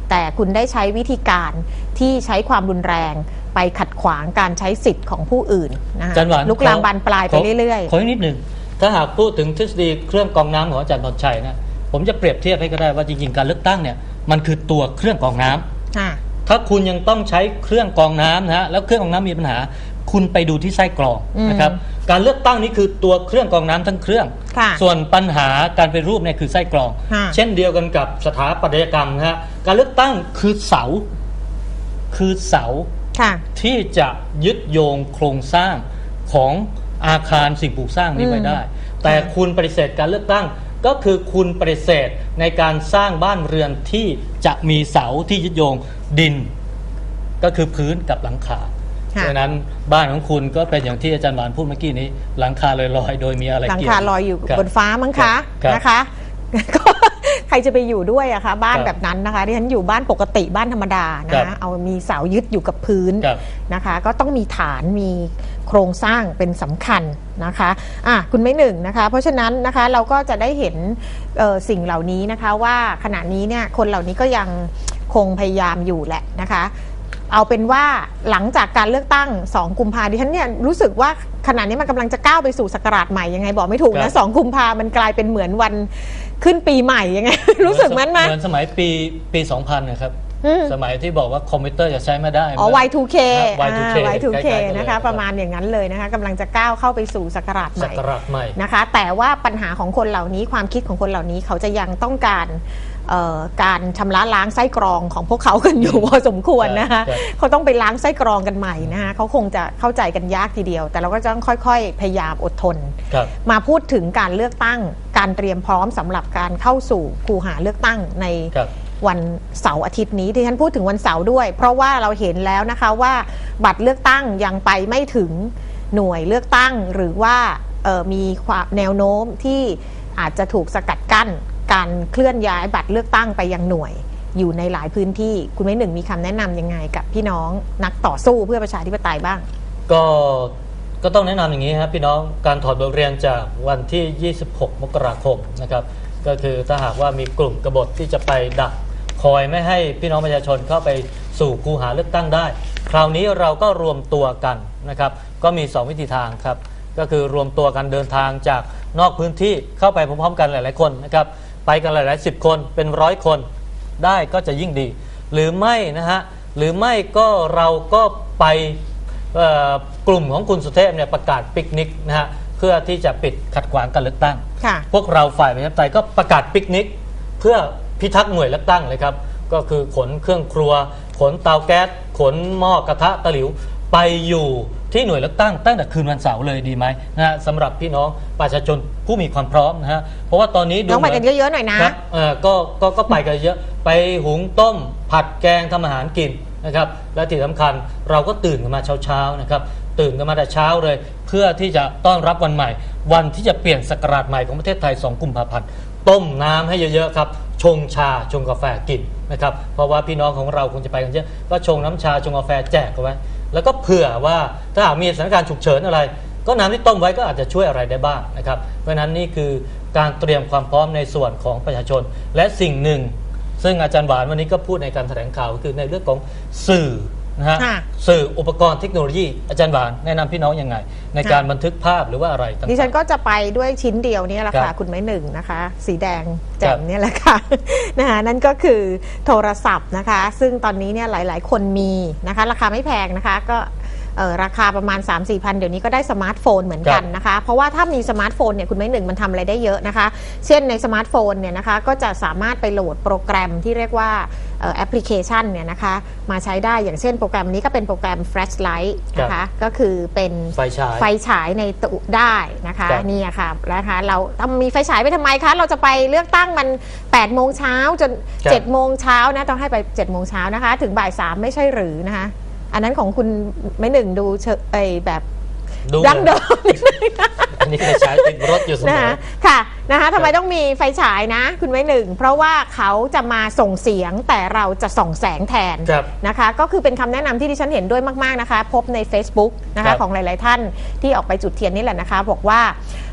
แต่คุณได้ใช้วิธีการที่ใช้ความรุนแรงไปขัดขวางการใช้สิทธิ์ของผู้อื่นนะคะลุกลามบานปลายไปเรื่อยๆขอนิดหนึ่งถ้าหากพูดถึงทฤษฎีเครื่องกรองน้ำของอาจารย์พรชัยนะผมจะเปรียบเทียบให้ก็ได้ว่าจริงๆการเลือกตั้งเนี่ยมันคือตัวเครื่องกรองน้ำถ้าคุณยังต้องใช้เครื่องกรองน้ำนะฮะแล้วเครื่องกรองน้ำมีปัญหาคุณไปดูที่ไส้กรองนะครับการเลือกตั้งนี้คือตัวเครื่องกรองน้ำทั้งเครื่องส่วนปัญหาการเป็นรูปเนี่ยคือไส้กรองเช่นเดียวกันกับสถาปัตยกรรมนะฮะการเลือกตั้งคือเสาคือเสาที่จะยึดโยงโครงสร้างของอาคารสิ่งปลูกสร้างนี้ไว้ได้แต่คุณปฏิเสธการเลือกตั้งก็คือคุณปฏิเสธในการสร้างบ้านเรือนที่จะมีเสาที่ยึดโยงดินก็คือพื้นกับหลังคาดังนั้นบ้านของคุณก็เป็นอย่างที่อาจารย์หวานพูดเมื่อกี้นี้หลังคาลอยๆโดยมีอะไรเกี่ยวหลังคาลอยอยู่บนฟ้ามั้งคะนะคะใครจะไปอยู่ด้วยอะคะบ้านแบบนั้นนะคะที่ฉันอยู่บ้านปกติบ้านธรรมดานะเอามีเสายึดอยู่กับพื้นนะคะก็ต้องมีฐานมีโครงสร้างเป็นสำคัญนะคะอ่ะคุณไม่หนึ่งนะคะเพราะฉะนั้นนะคะเราก็จะได้เห็นสิ่งเหล่านี้นะคะว่าขณะนี้เนี่ยคนเหล่านี้ก็ยังคงพยายามอยู่แหละนะคะเอาเป็นว่าหลังจากการเลือกตั้งสองกุมภาพันธ์ดิฉันเนี่ยรู้สึกว่าขณะนี้มันกำลังจะก้าวไปสู่ศักราชใหม่ยังไงบอกไม่ถูกนะสองกุมภาพันธ์มันกลายเป็นเหมือนวันขึ้นปีใหม่ยังไงรู้สึกมันไหมเหมือนสมัยปีปีสองพันนะครับสมัยที่บอกว่าคอมพิวเตอร์จะใช้ไม่ได้อ๋อ วาย ทู เค วาย ทู เค นะคะประมาณอย่างนั้นเลยนะคะกำลังจะก้าวเข้าไปสู่ศักราชใหม่นะคะแต่ว่าปัญหาของคนเหล่านี้ความคิดของคนเหล่านี้เขาจะยังต้องการการชำระล้างไส้กรองของพวกเขากันอยู่พอสมควรนะคะเขาต้องไปล้างไส้กรองกันใหม่นะคะเขาคงจะเข้าใจกันยากทีเดียวแต่เราก็ต้องค่อยๆพยายามอดทนมาพูดถึงการเลือกตั้งการเตรียมพร้อมสำหรับการเข้าสู่คูหาเลือกตั้งในวันเสาร์อาทิตย์นี้ที่ฉันพูดถึงวันเสาร์ด้วยเพราะว่าเราเห็นแล้วนะคะว่าบัตรเลือกตั้งยังไปไม่ถึงหน่วยเลือกตั้งหรือว่ามีความแนวโน้มที่อาจจะถูกสกัดกั้นการเคลื่อนย้ายบัตรเลือกตั้งไปยังหน่วยอยู่ในหลายพื้นที่คุณไม่หนึ่งมีคำแนะนำยังไงกับพี่น้องนักต่อสู้เพื่อประชาธิปไตยบ้างก็ก็ต้องแนะนำอย่างนี้ครับพี่น้องการถอดบทเรียนจากวันที่ยี่สิบหกมกราคมนะครับก็คือถ้าหากว่ามีกลุ่มกบฏที่จะไปดักคอยไม่ให้พี่น้องประชาชนเข้าไปสู่คูหาเลือกตั้งได้คราวนี้เราก็รวมตัวกันนะครับก็มีสองวิธีทางครับก็คือรวมตัวกันเดินทางจากนอกพื้นที่เข้าไปพร้อมๆกันหลายๆคนนะครับไปกันหลายๆสิบคนเป็นร้อยคนได้ก็จะยิ่งดีหรือไม่นะฮะหรือไม่ก็เราก็ไปกลุ่มของคุณสุเทพเนี่ยประกาศปิกนิกนะฮะเพื่อที่จะปิดขัดขวางการเลือกตั้งพวกเราฝ่ายประชาธิปไตยก็ประกาศปิกนิกเพื่อพิทักษ์หน่วยเลือกตั้งเลยครับก็คือขนเครื่องครัวขนเตาแก๊สขนหม้อกระทะตะหลิวไปอยู่ที่หน่วยเลือกตั้งตั้งแต่คืนวันเสาร์เลยดีไหมนะฮะสำหรับพี่น้องประชาชนผู้มีความพร้อมนะฮะเพราะว่าตอนนี้ดูต้องไปกันเยอะๆหน่อยนะเออก็ก็ก็ไปกันเยอะไปหุงต้มผัดแกงทำอาหารกินนะครับและที่สำคัญเราก็ตื่นกันมาเช้าๆนะครับตื่นกันมาแต่เช้าเลยเพื่อที่จะต้อนรับวันใหม่วันที่จะเปลี่ยนศักราชใหม่ของประเทศไทยสองกุมภาพันธ์ต้มน้ำให้เยอะๆครับชงชาชงกาแฟกินนะครับเพราะว่าพี่น้องของเราคงจะไปกันเยอะก็ชงน้ำชาชงกาแฟแจกเอาไว้แล้วก็เผื่อว่าถ้าหากมีสถานการณ์ฉุกเฉินอะไรก็น้ำที่ต้มไว้ก็อาจจะช่วยอะไรได้บ้างนะครับเพราะฉะนั้นนี่คือการเตรียมความพร้อมในส่วนของประชาชนและสิ่งหนึ่งซึ่งอาจารย์หวานวันนี้ก็พูดในการแถลงข่าวคือในเรื่องของสื่อนะฮะสื่ออุปกรณ์เทคโนโลยีอาจารย์หวานแนะนำพี่น้องยังไงในการบันทึกภาพหรือว่าอะไรต่างๆดิฉันก็จะไปด้วยชิ้นเดียวนี่แหละค่ะคุณไม้หนึ่งนะคะสีแดงแจ่มนี่แหละค่ะนะคะนั่นก็คือโทรศัพท์นะคะซึ่งตอนนี้เนี่ยหลายๆคนมีนะคะราคาไม่แพงนะคะก็ราคาประมาณ สามถึงสี่ พันเดี๋ยวนี้ก็ได้สมาร์ทโฟนเหมือนกันนะคะเพราะว่าถ้ามีสมาร์ทโฟนเนี่ยคุณไม้หนึ่งมันทำอะไรได้เยอะนะคะเช่นในสมาร์ทโฟนเนี่ยนะคะก็จะสามารถไปโหลดโปรแกรมที่เรียกว่าแอปพลิเคชันเนี่ยนะคะมาใช้ได้อย่างเช่นโปรแกรมนี้ก็เป็นโปรแกรม Flashlight นะคะก็คือเป็นไฟฉายไฟฉายในตู้ได้นะคะนี่ค่ะนะคะเราทำมีไฟฉายไปทำไมคะเราจะไปเลือกตั้งมันแปดโมงเช้าจนเจ็ดโมงเช้านะต้องให้ไปเจ็ดโมงเช้านะคะถึงบ่ายสามไม่ใช่หรือนะคะอันนั้นของคุณไม่หนึ่งดูเชไอแบบดั้งเดิมอันนี้ไฟฉายติดรถอยู่เสมอค่ะนะคะทำไมต้องมีไฟฉายนะคุณไม่หนึ่งเพราะว่าเขาจะมาส่งเสียงแต่เราจะส่องแสงแทนนะคะก็คือเป็นคำแนะนำที่ดิฉันเห็นด้วยมากๆนะคะพบใน Facebook นะคะของหลายๆท่านที่ออกไปจุดเทียนนี่แหละนะคะบอกว่า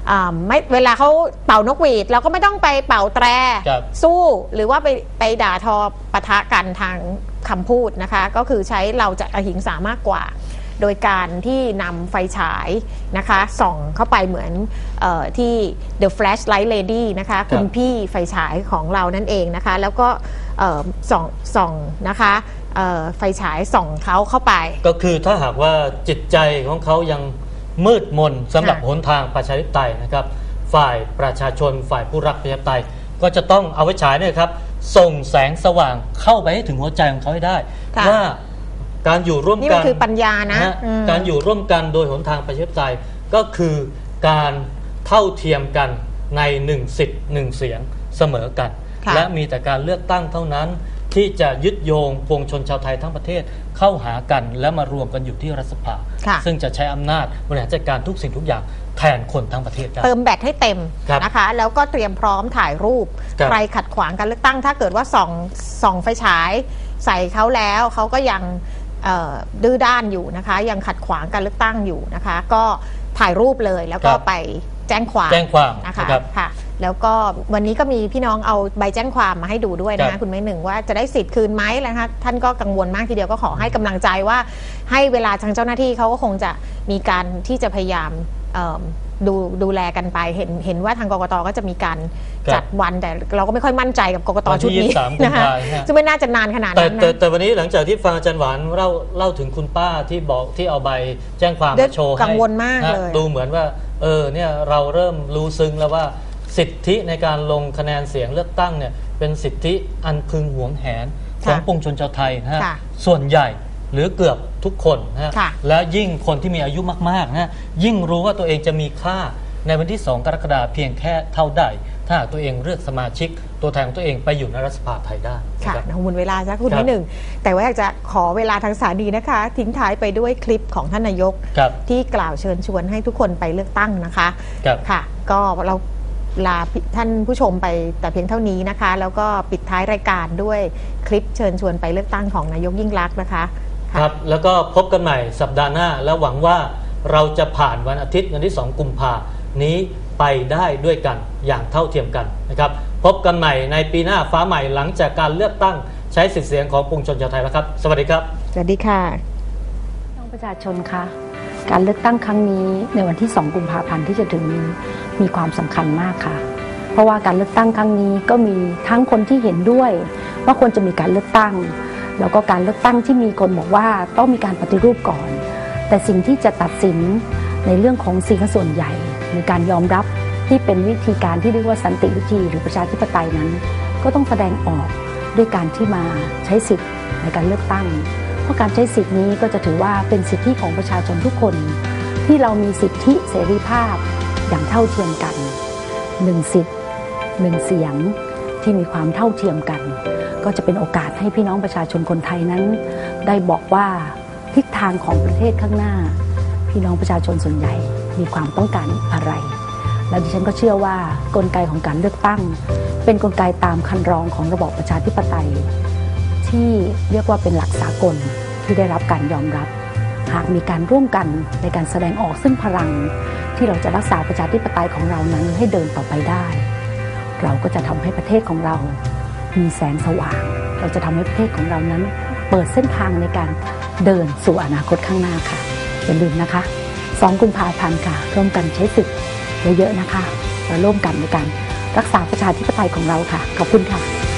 ไม่เวลาเขาเป่านกหวีดเราก็ไม่ต้องไปเป่าแตรสู้หรือว่าไปไปด่าทอปะทะกันทางคำพูดนะคะก็คือใช้เราจะอหิงสามากกว่าโดยการที่นำไฟฉายนะคะส่องเข้าไปเหมือนเออที่ The Flashlight Lady นะคะคุณพี่ไฟฉายของเรานั่นเองนะคะแล้วก็ส่องส่องนะคะไฟฉายส่องเขาเข้าไปก็คือถ้าหากว่าจิตใจของเขายังมืดมนสำหรับหนทางประชาธิปไตยนะครับฝ่ายประชาชนฝ่ายผู้รักประชาธิปไตยก็จะต้องเอาไฟฉายเนี่ยครับส่งแสงสว่างเข้าไปให้ถึงหัวใจของเขาให้ได้ว่าการอยู่ร่วมกันนี่คือปัญญานะการอยู่ร่วมกันโดยหนทางประชาธิปไตยก็คือการเท่าเทียมกันในหนึ่งสิทธิ์หนึ่งเสียงเสมอกันและมีแต่การเลือกตั้งเท่านั้นที่จะยึดโยงปวงชนชาวไทยทั้งประเทศเข้าหากันและมารวมกันอยู่ที่รัฐสภาซึ่งจะใช้อำนาจบริหารจัดการทุกสิ่งทุกอย่างแทนคนทั้งประเทศได้เติมแบตให้เต็มนะคะแล้วก็เตรียมพร้อมถ่ายรูปใครขัดขวางการเลือกตั้งถ้าเกิดว่าส่องส่องไฟฉายใส่เขาแล้วเขาก็ยังดื้อด้านอยู่นะคะยังขัดขวางการเลือกตั้งอยู่นะคะก็ถ่ายรูปเลยแล้วก็ไปแจ้งความแจ้งความนะคะค่ะแล้วก็วันนี้ก็มีพี่น้องเอาใบแจ้งความมาให้ดูด้วยนะคะคุณแม่หนึ่งว่าจะได้สิทธิ์คืนไหมนะคะท่านก็กังวลมากทีเดียวก็ขอให้กำลังใจว่าให้เวลาทางเจ้าหน้าที่เขาก็คงจะมีการที่จะพยายามดูดูแลกันไปเห็นเห็นว่าทางกกตก็จะมีการจัดวันแต่เราก็ไม่ค่อยมั่นใจกับกกตชุดนี้นะคะซึ่งไม่น่าจะนานขนาดนั้นนะแต่วันนี้หลังจากที่ฟังอาจารย์หวานเล่าเล่าถึงคุณป้าที่บอกที่เอาใบแจ้งความมาโชว์ให้กังวลมากเลยดูเหมือนว่าเออเนี่ยเราเริ่มรู้ซึ้งแล้วว่าสิทธิในการลงคะแนนเสียงเลือกตั้งเนี่ยเป็นสิทธิอันพึงหวงแหนของปวงชนชาวไทยนะฮะส่วนใหญ่หรือเกือบทุกคนนะและยิ่งคนที่มีอายุมากๆนะยิ่งรู้ว่าตัวเองจะมีค่าในวันที่สองกรกฎาคมเพียงแค่เท่าใดถ้าตัวเองเลือกสมาชิกตัวแทนของตัวเองไปอยู่ในรัฐสภาไทยได้ค่ะหมดเวลาจ้ะคุณที่หนึ่งแต่ว่าอยากจะขอเวลาทางสารดีนะคะทิ้งท้ายไปด้วยคลิปของท่านนายกที่กล่าวเชิญชวนให้ทุกคนไปเลือกตั้งนะคะค่ะก็เราลาท่านผู้ชมไปแต่เพียงเท่านี้นะคะแล้วก็ปิดท้ายรายการด้วยคลิปเชิญชวนไปเลือกตั้งของนายกยิ่งลักษณ์นะคะครับแล้วก็พบกันใหม่สัปดาห์หน้าแล้วหวังว่าเราจะผ่านวันอาทิตย์วันที่สองกุมภาพันธ์นี้ไปได้ด้วยกันอย่างเท่าเทียมกันนะครับพบกันใหม่ในปีหน้าฟ้าใหม่หลังจากการเลือกตั้งใช้สิทธิเสียงของปวงชนชาวไทยแล้วครับสวัสดีครับสวัสดีค่ะน้องประชาชนคะการเลือกตั้งครั้งนี้ในวันที่สองกุมภาพันธ์ที่จะถึงนี้มีความสำคัญมากค่ะเพราะว่าการเลือกตั้งครั้งนี้ก็มีทั้งคนที่เห็นด้วยว่าควรจะมีการเลือกตั้งแล้วก็การเลือกตั้งที่มีคนบอกว่าต้องมีการปฏิรูปก่อนแต่สิ่งที่จะตัดสินในเรื่องของเสียงส่วนใหญ่ในการยอมรับที่เป็นวิธีการที่เรียกว่าสันติวิธีหรือประชาธิปไตยนั้นก็ต้องแสดงออกด้วยการที่มาใช้สิทธิ์ในการเลือกตั้งเพราะการใช้สิทธินี้ก็จะถือว่าเป็นสิทธิของประชาชนทุกคนที่เรามีสิทธิเสรีภาพอย่างเท่าเทียมกันหนึ่งสิทธิ์หนึ่งเสียงที่มีความเท่าเทียมกันก็จะเป็นโอกาสให้พี่น้องประชาชนคนไทยนั้นได้บอกว่าทิศทางของประเทศข้างหน้าพี่น้องประชาชนส่วนใหญ่มีความต้องการอะไรและดิฉันก็เชื่อว่ากลไกของการเลือกตั้งเป็นกลไกตามคันลองของระบอบประชาธิปไตยที่เรียกว่าเป็นหลักสากลที่ได้รับการยอมรับหากมีการร่วมกันในการแสดงออกซึ่งพลังที่เราจะรักษาประชาธิปไตยของเรานั้นให้เดินต่อไปได้เราก็จะทำให้ประเทศของเรามีแสงสว่างเราจะทำให้ประเทศของเรานั้นเปิดเส้นทางในการเดินสู่อนาคตข้างหน้าค่ะอย่าลืมนะคะสองกุมภาพันธ์ค่ะร่วมกันใช้สิทธิ์เยอะๆนะคะเราร่วมกันในการรักษาประชาธิปไตยของเราค่ะขอบคุณค่ะ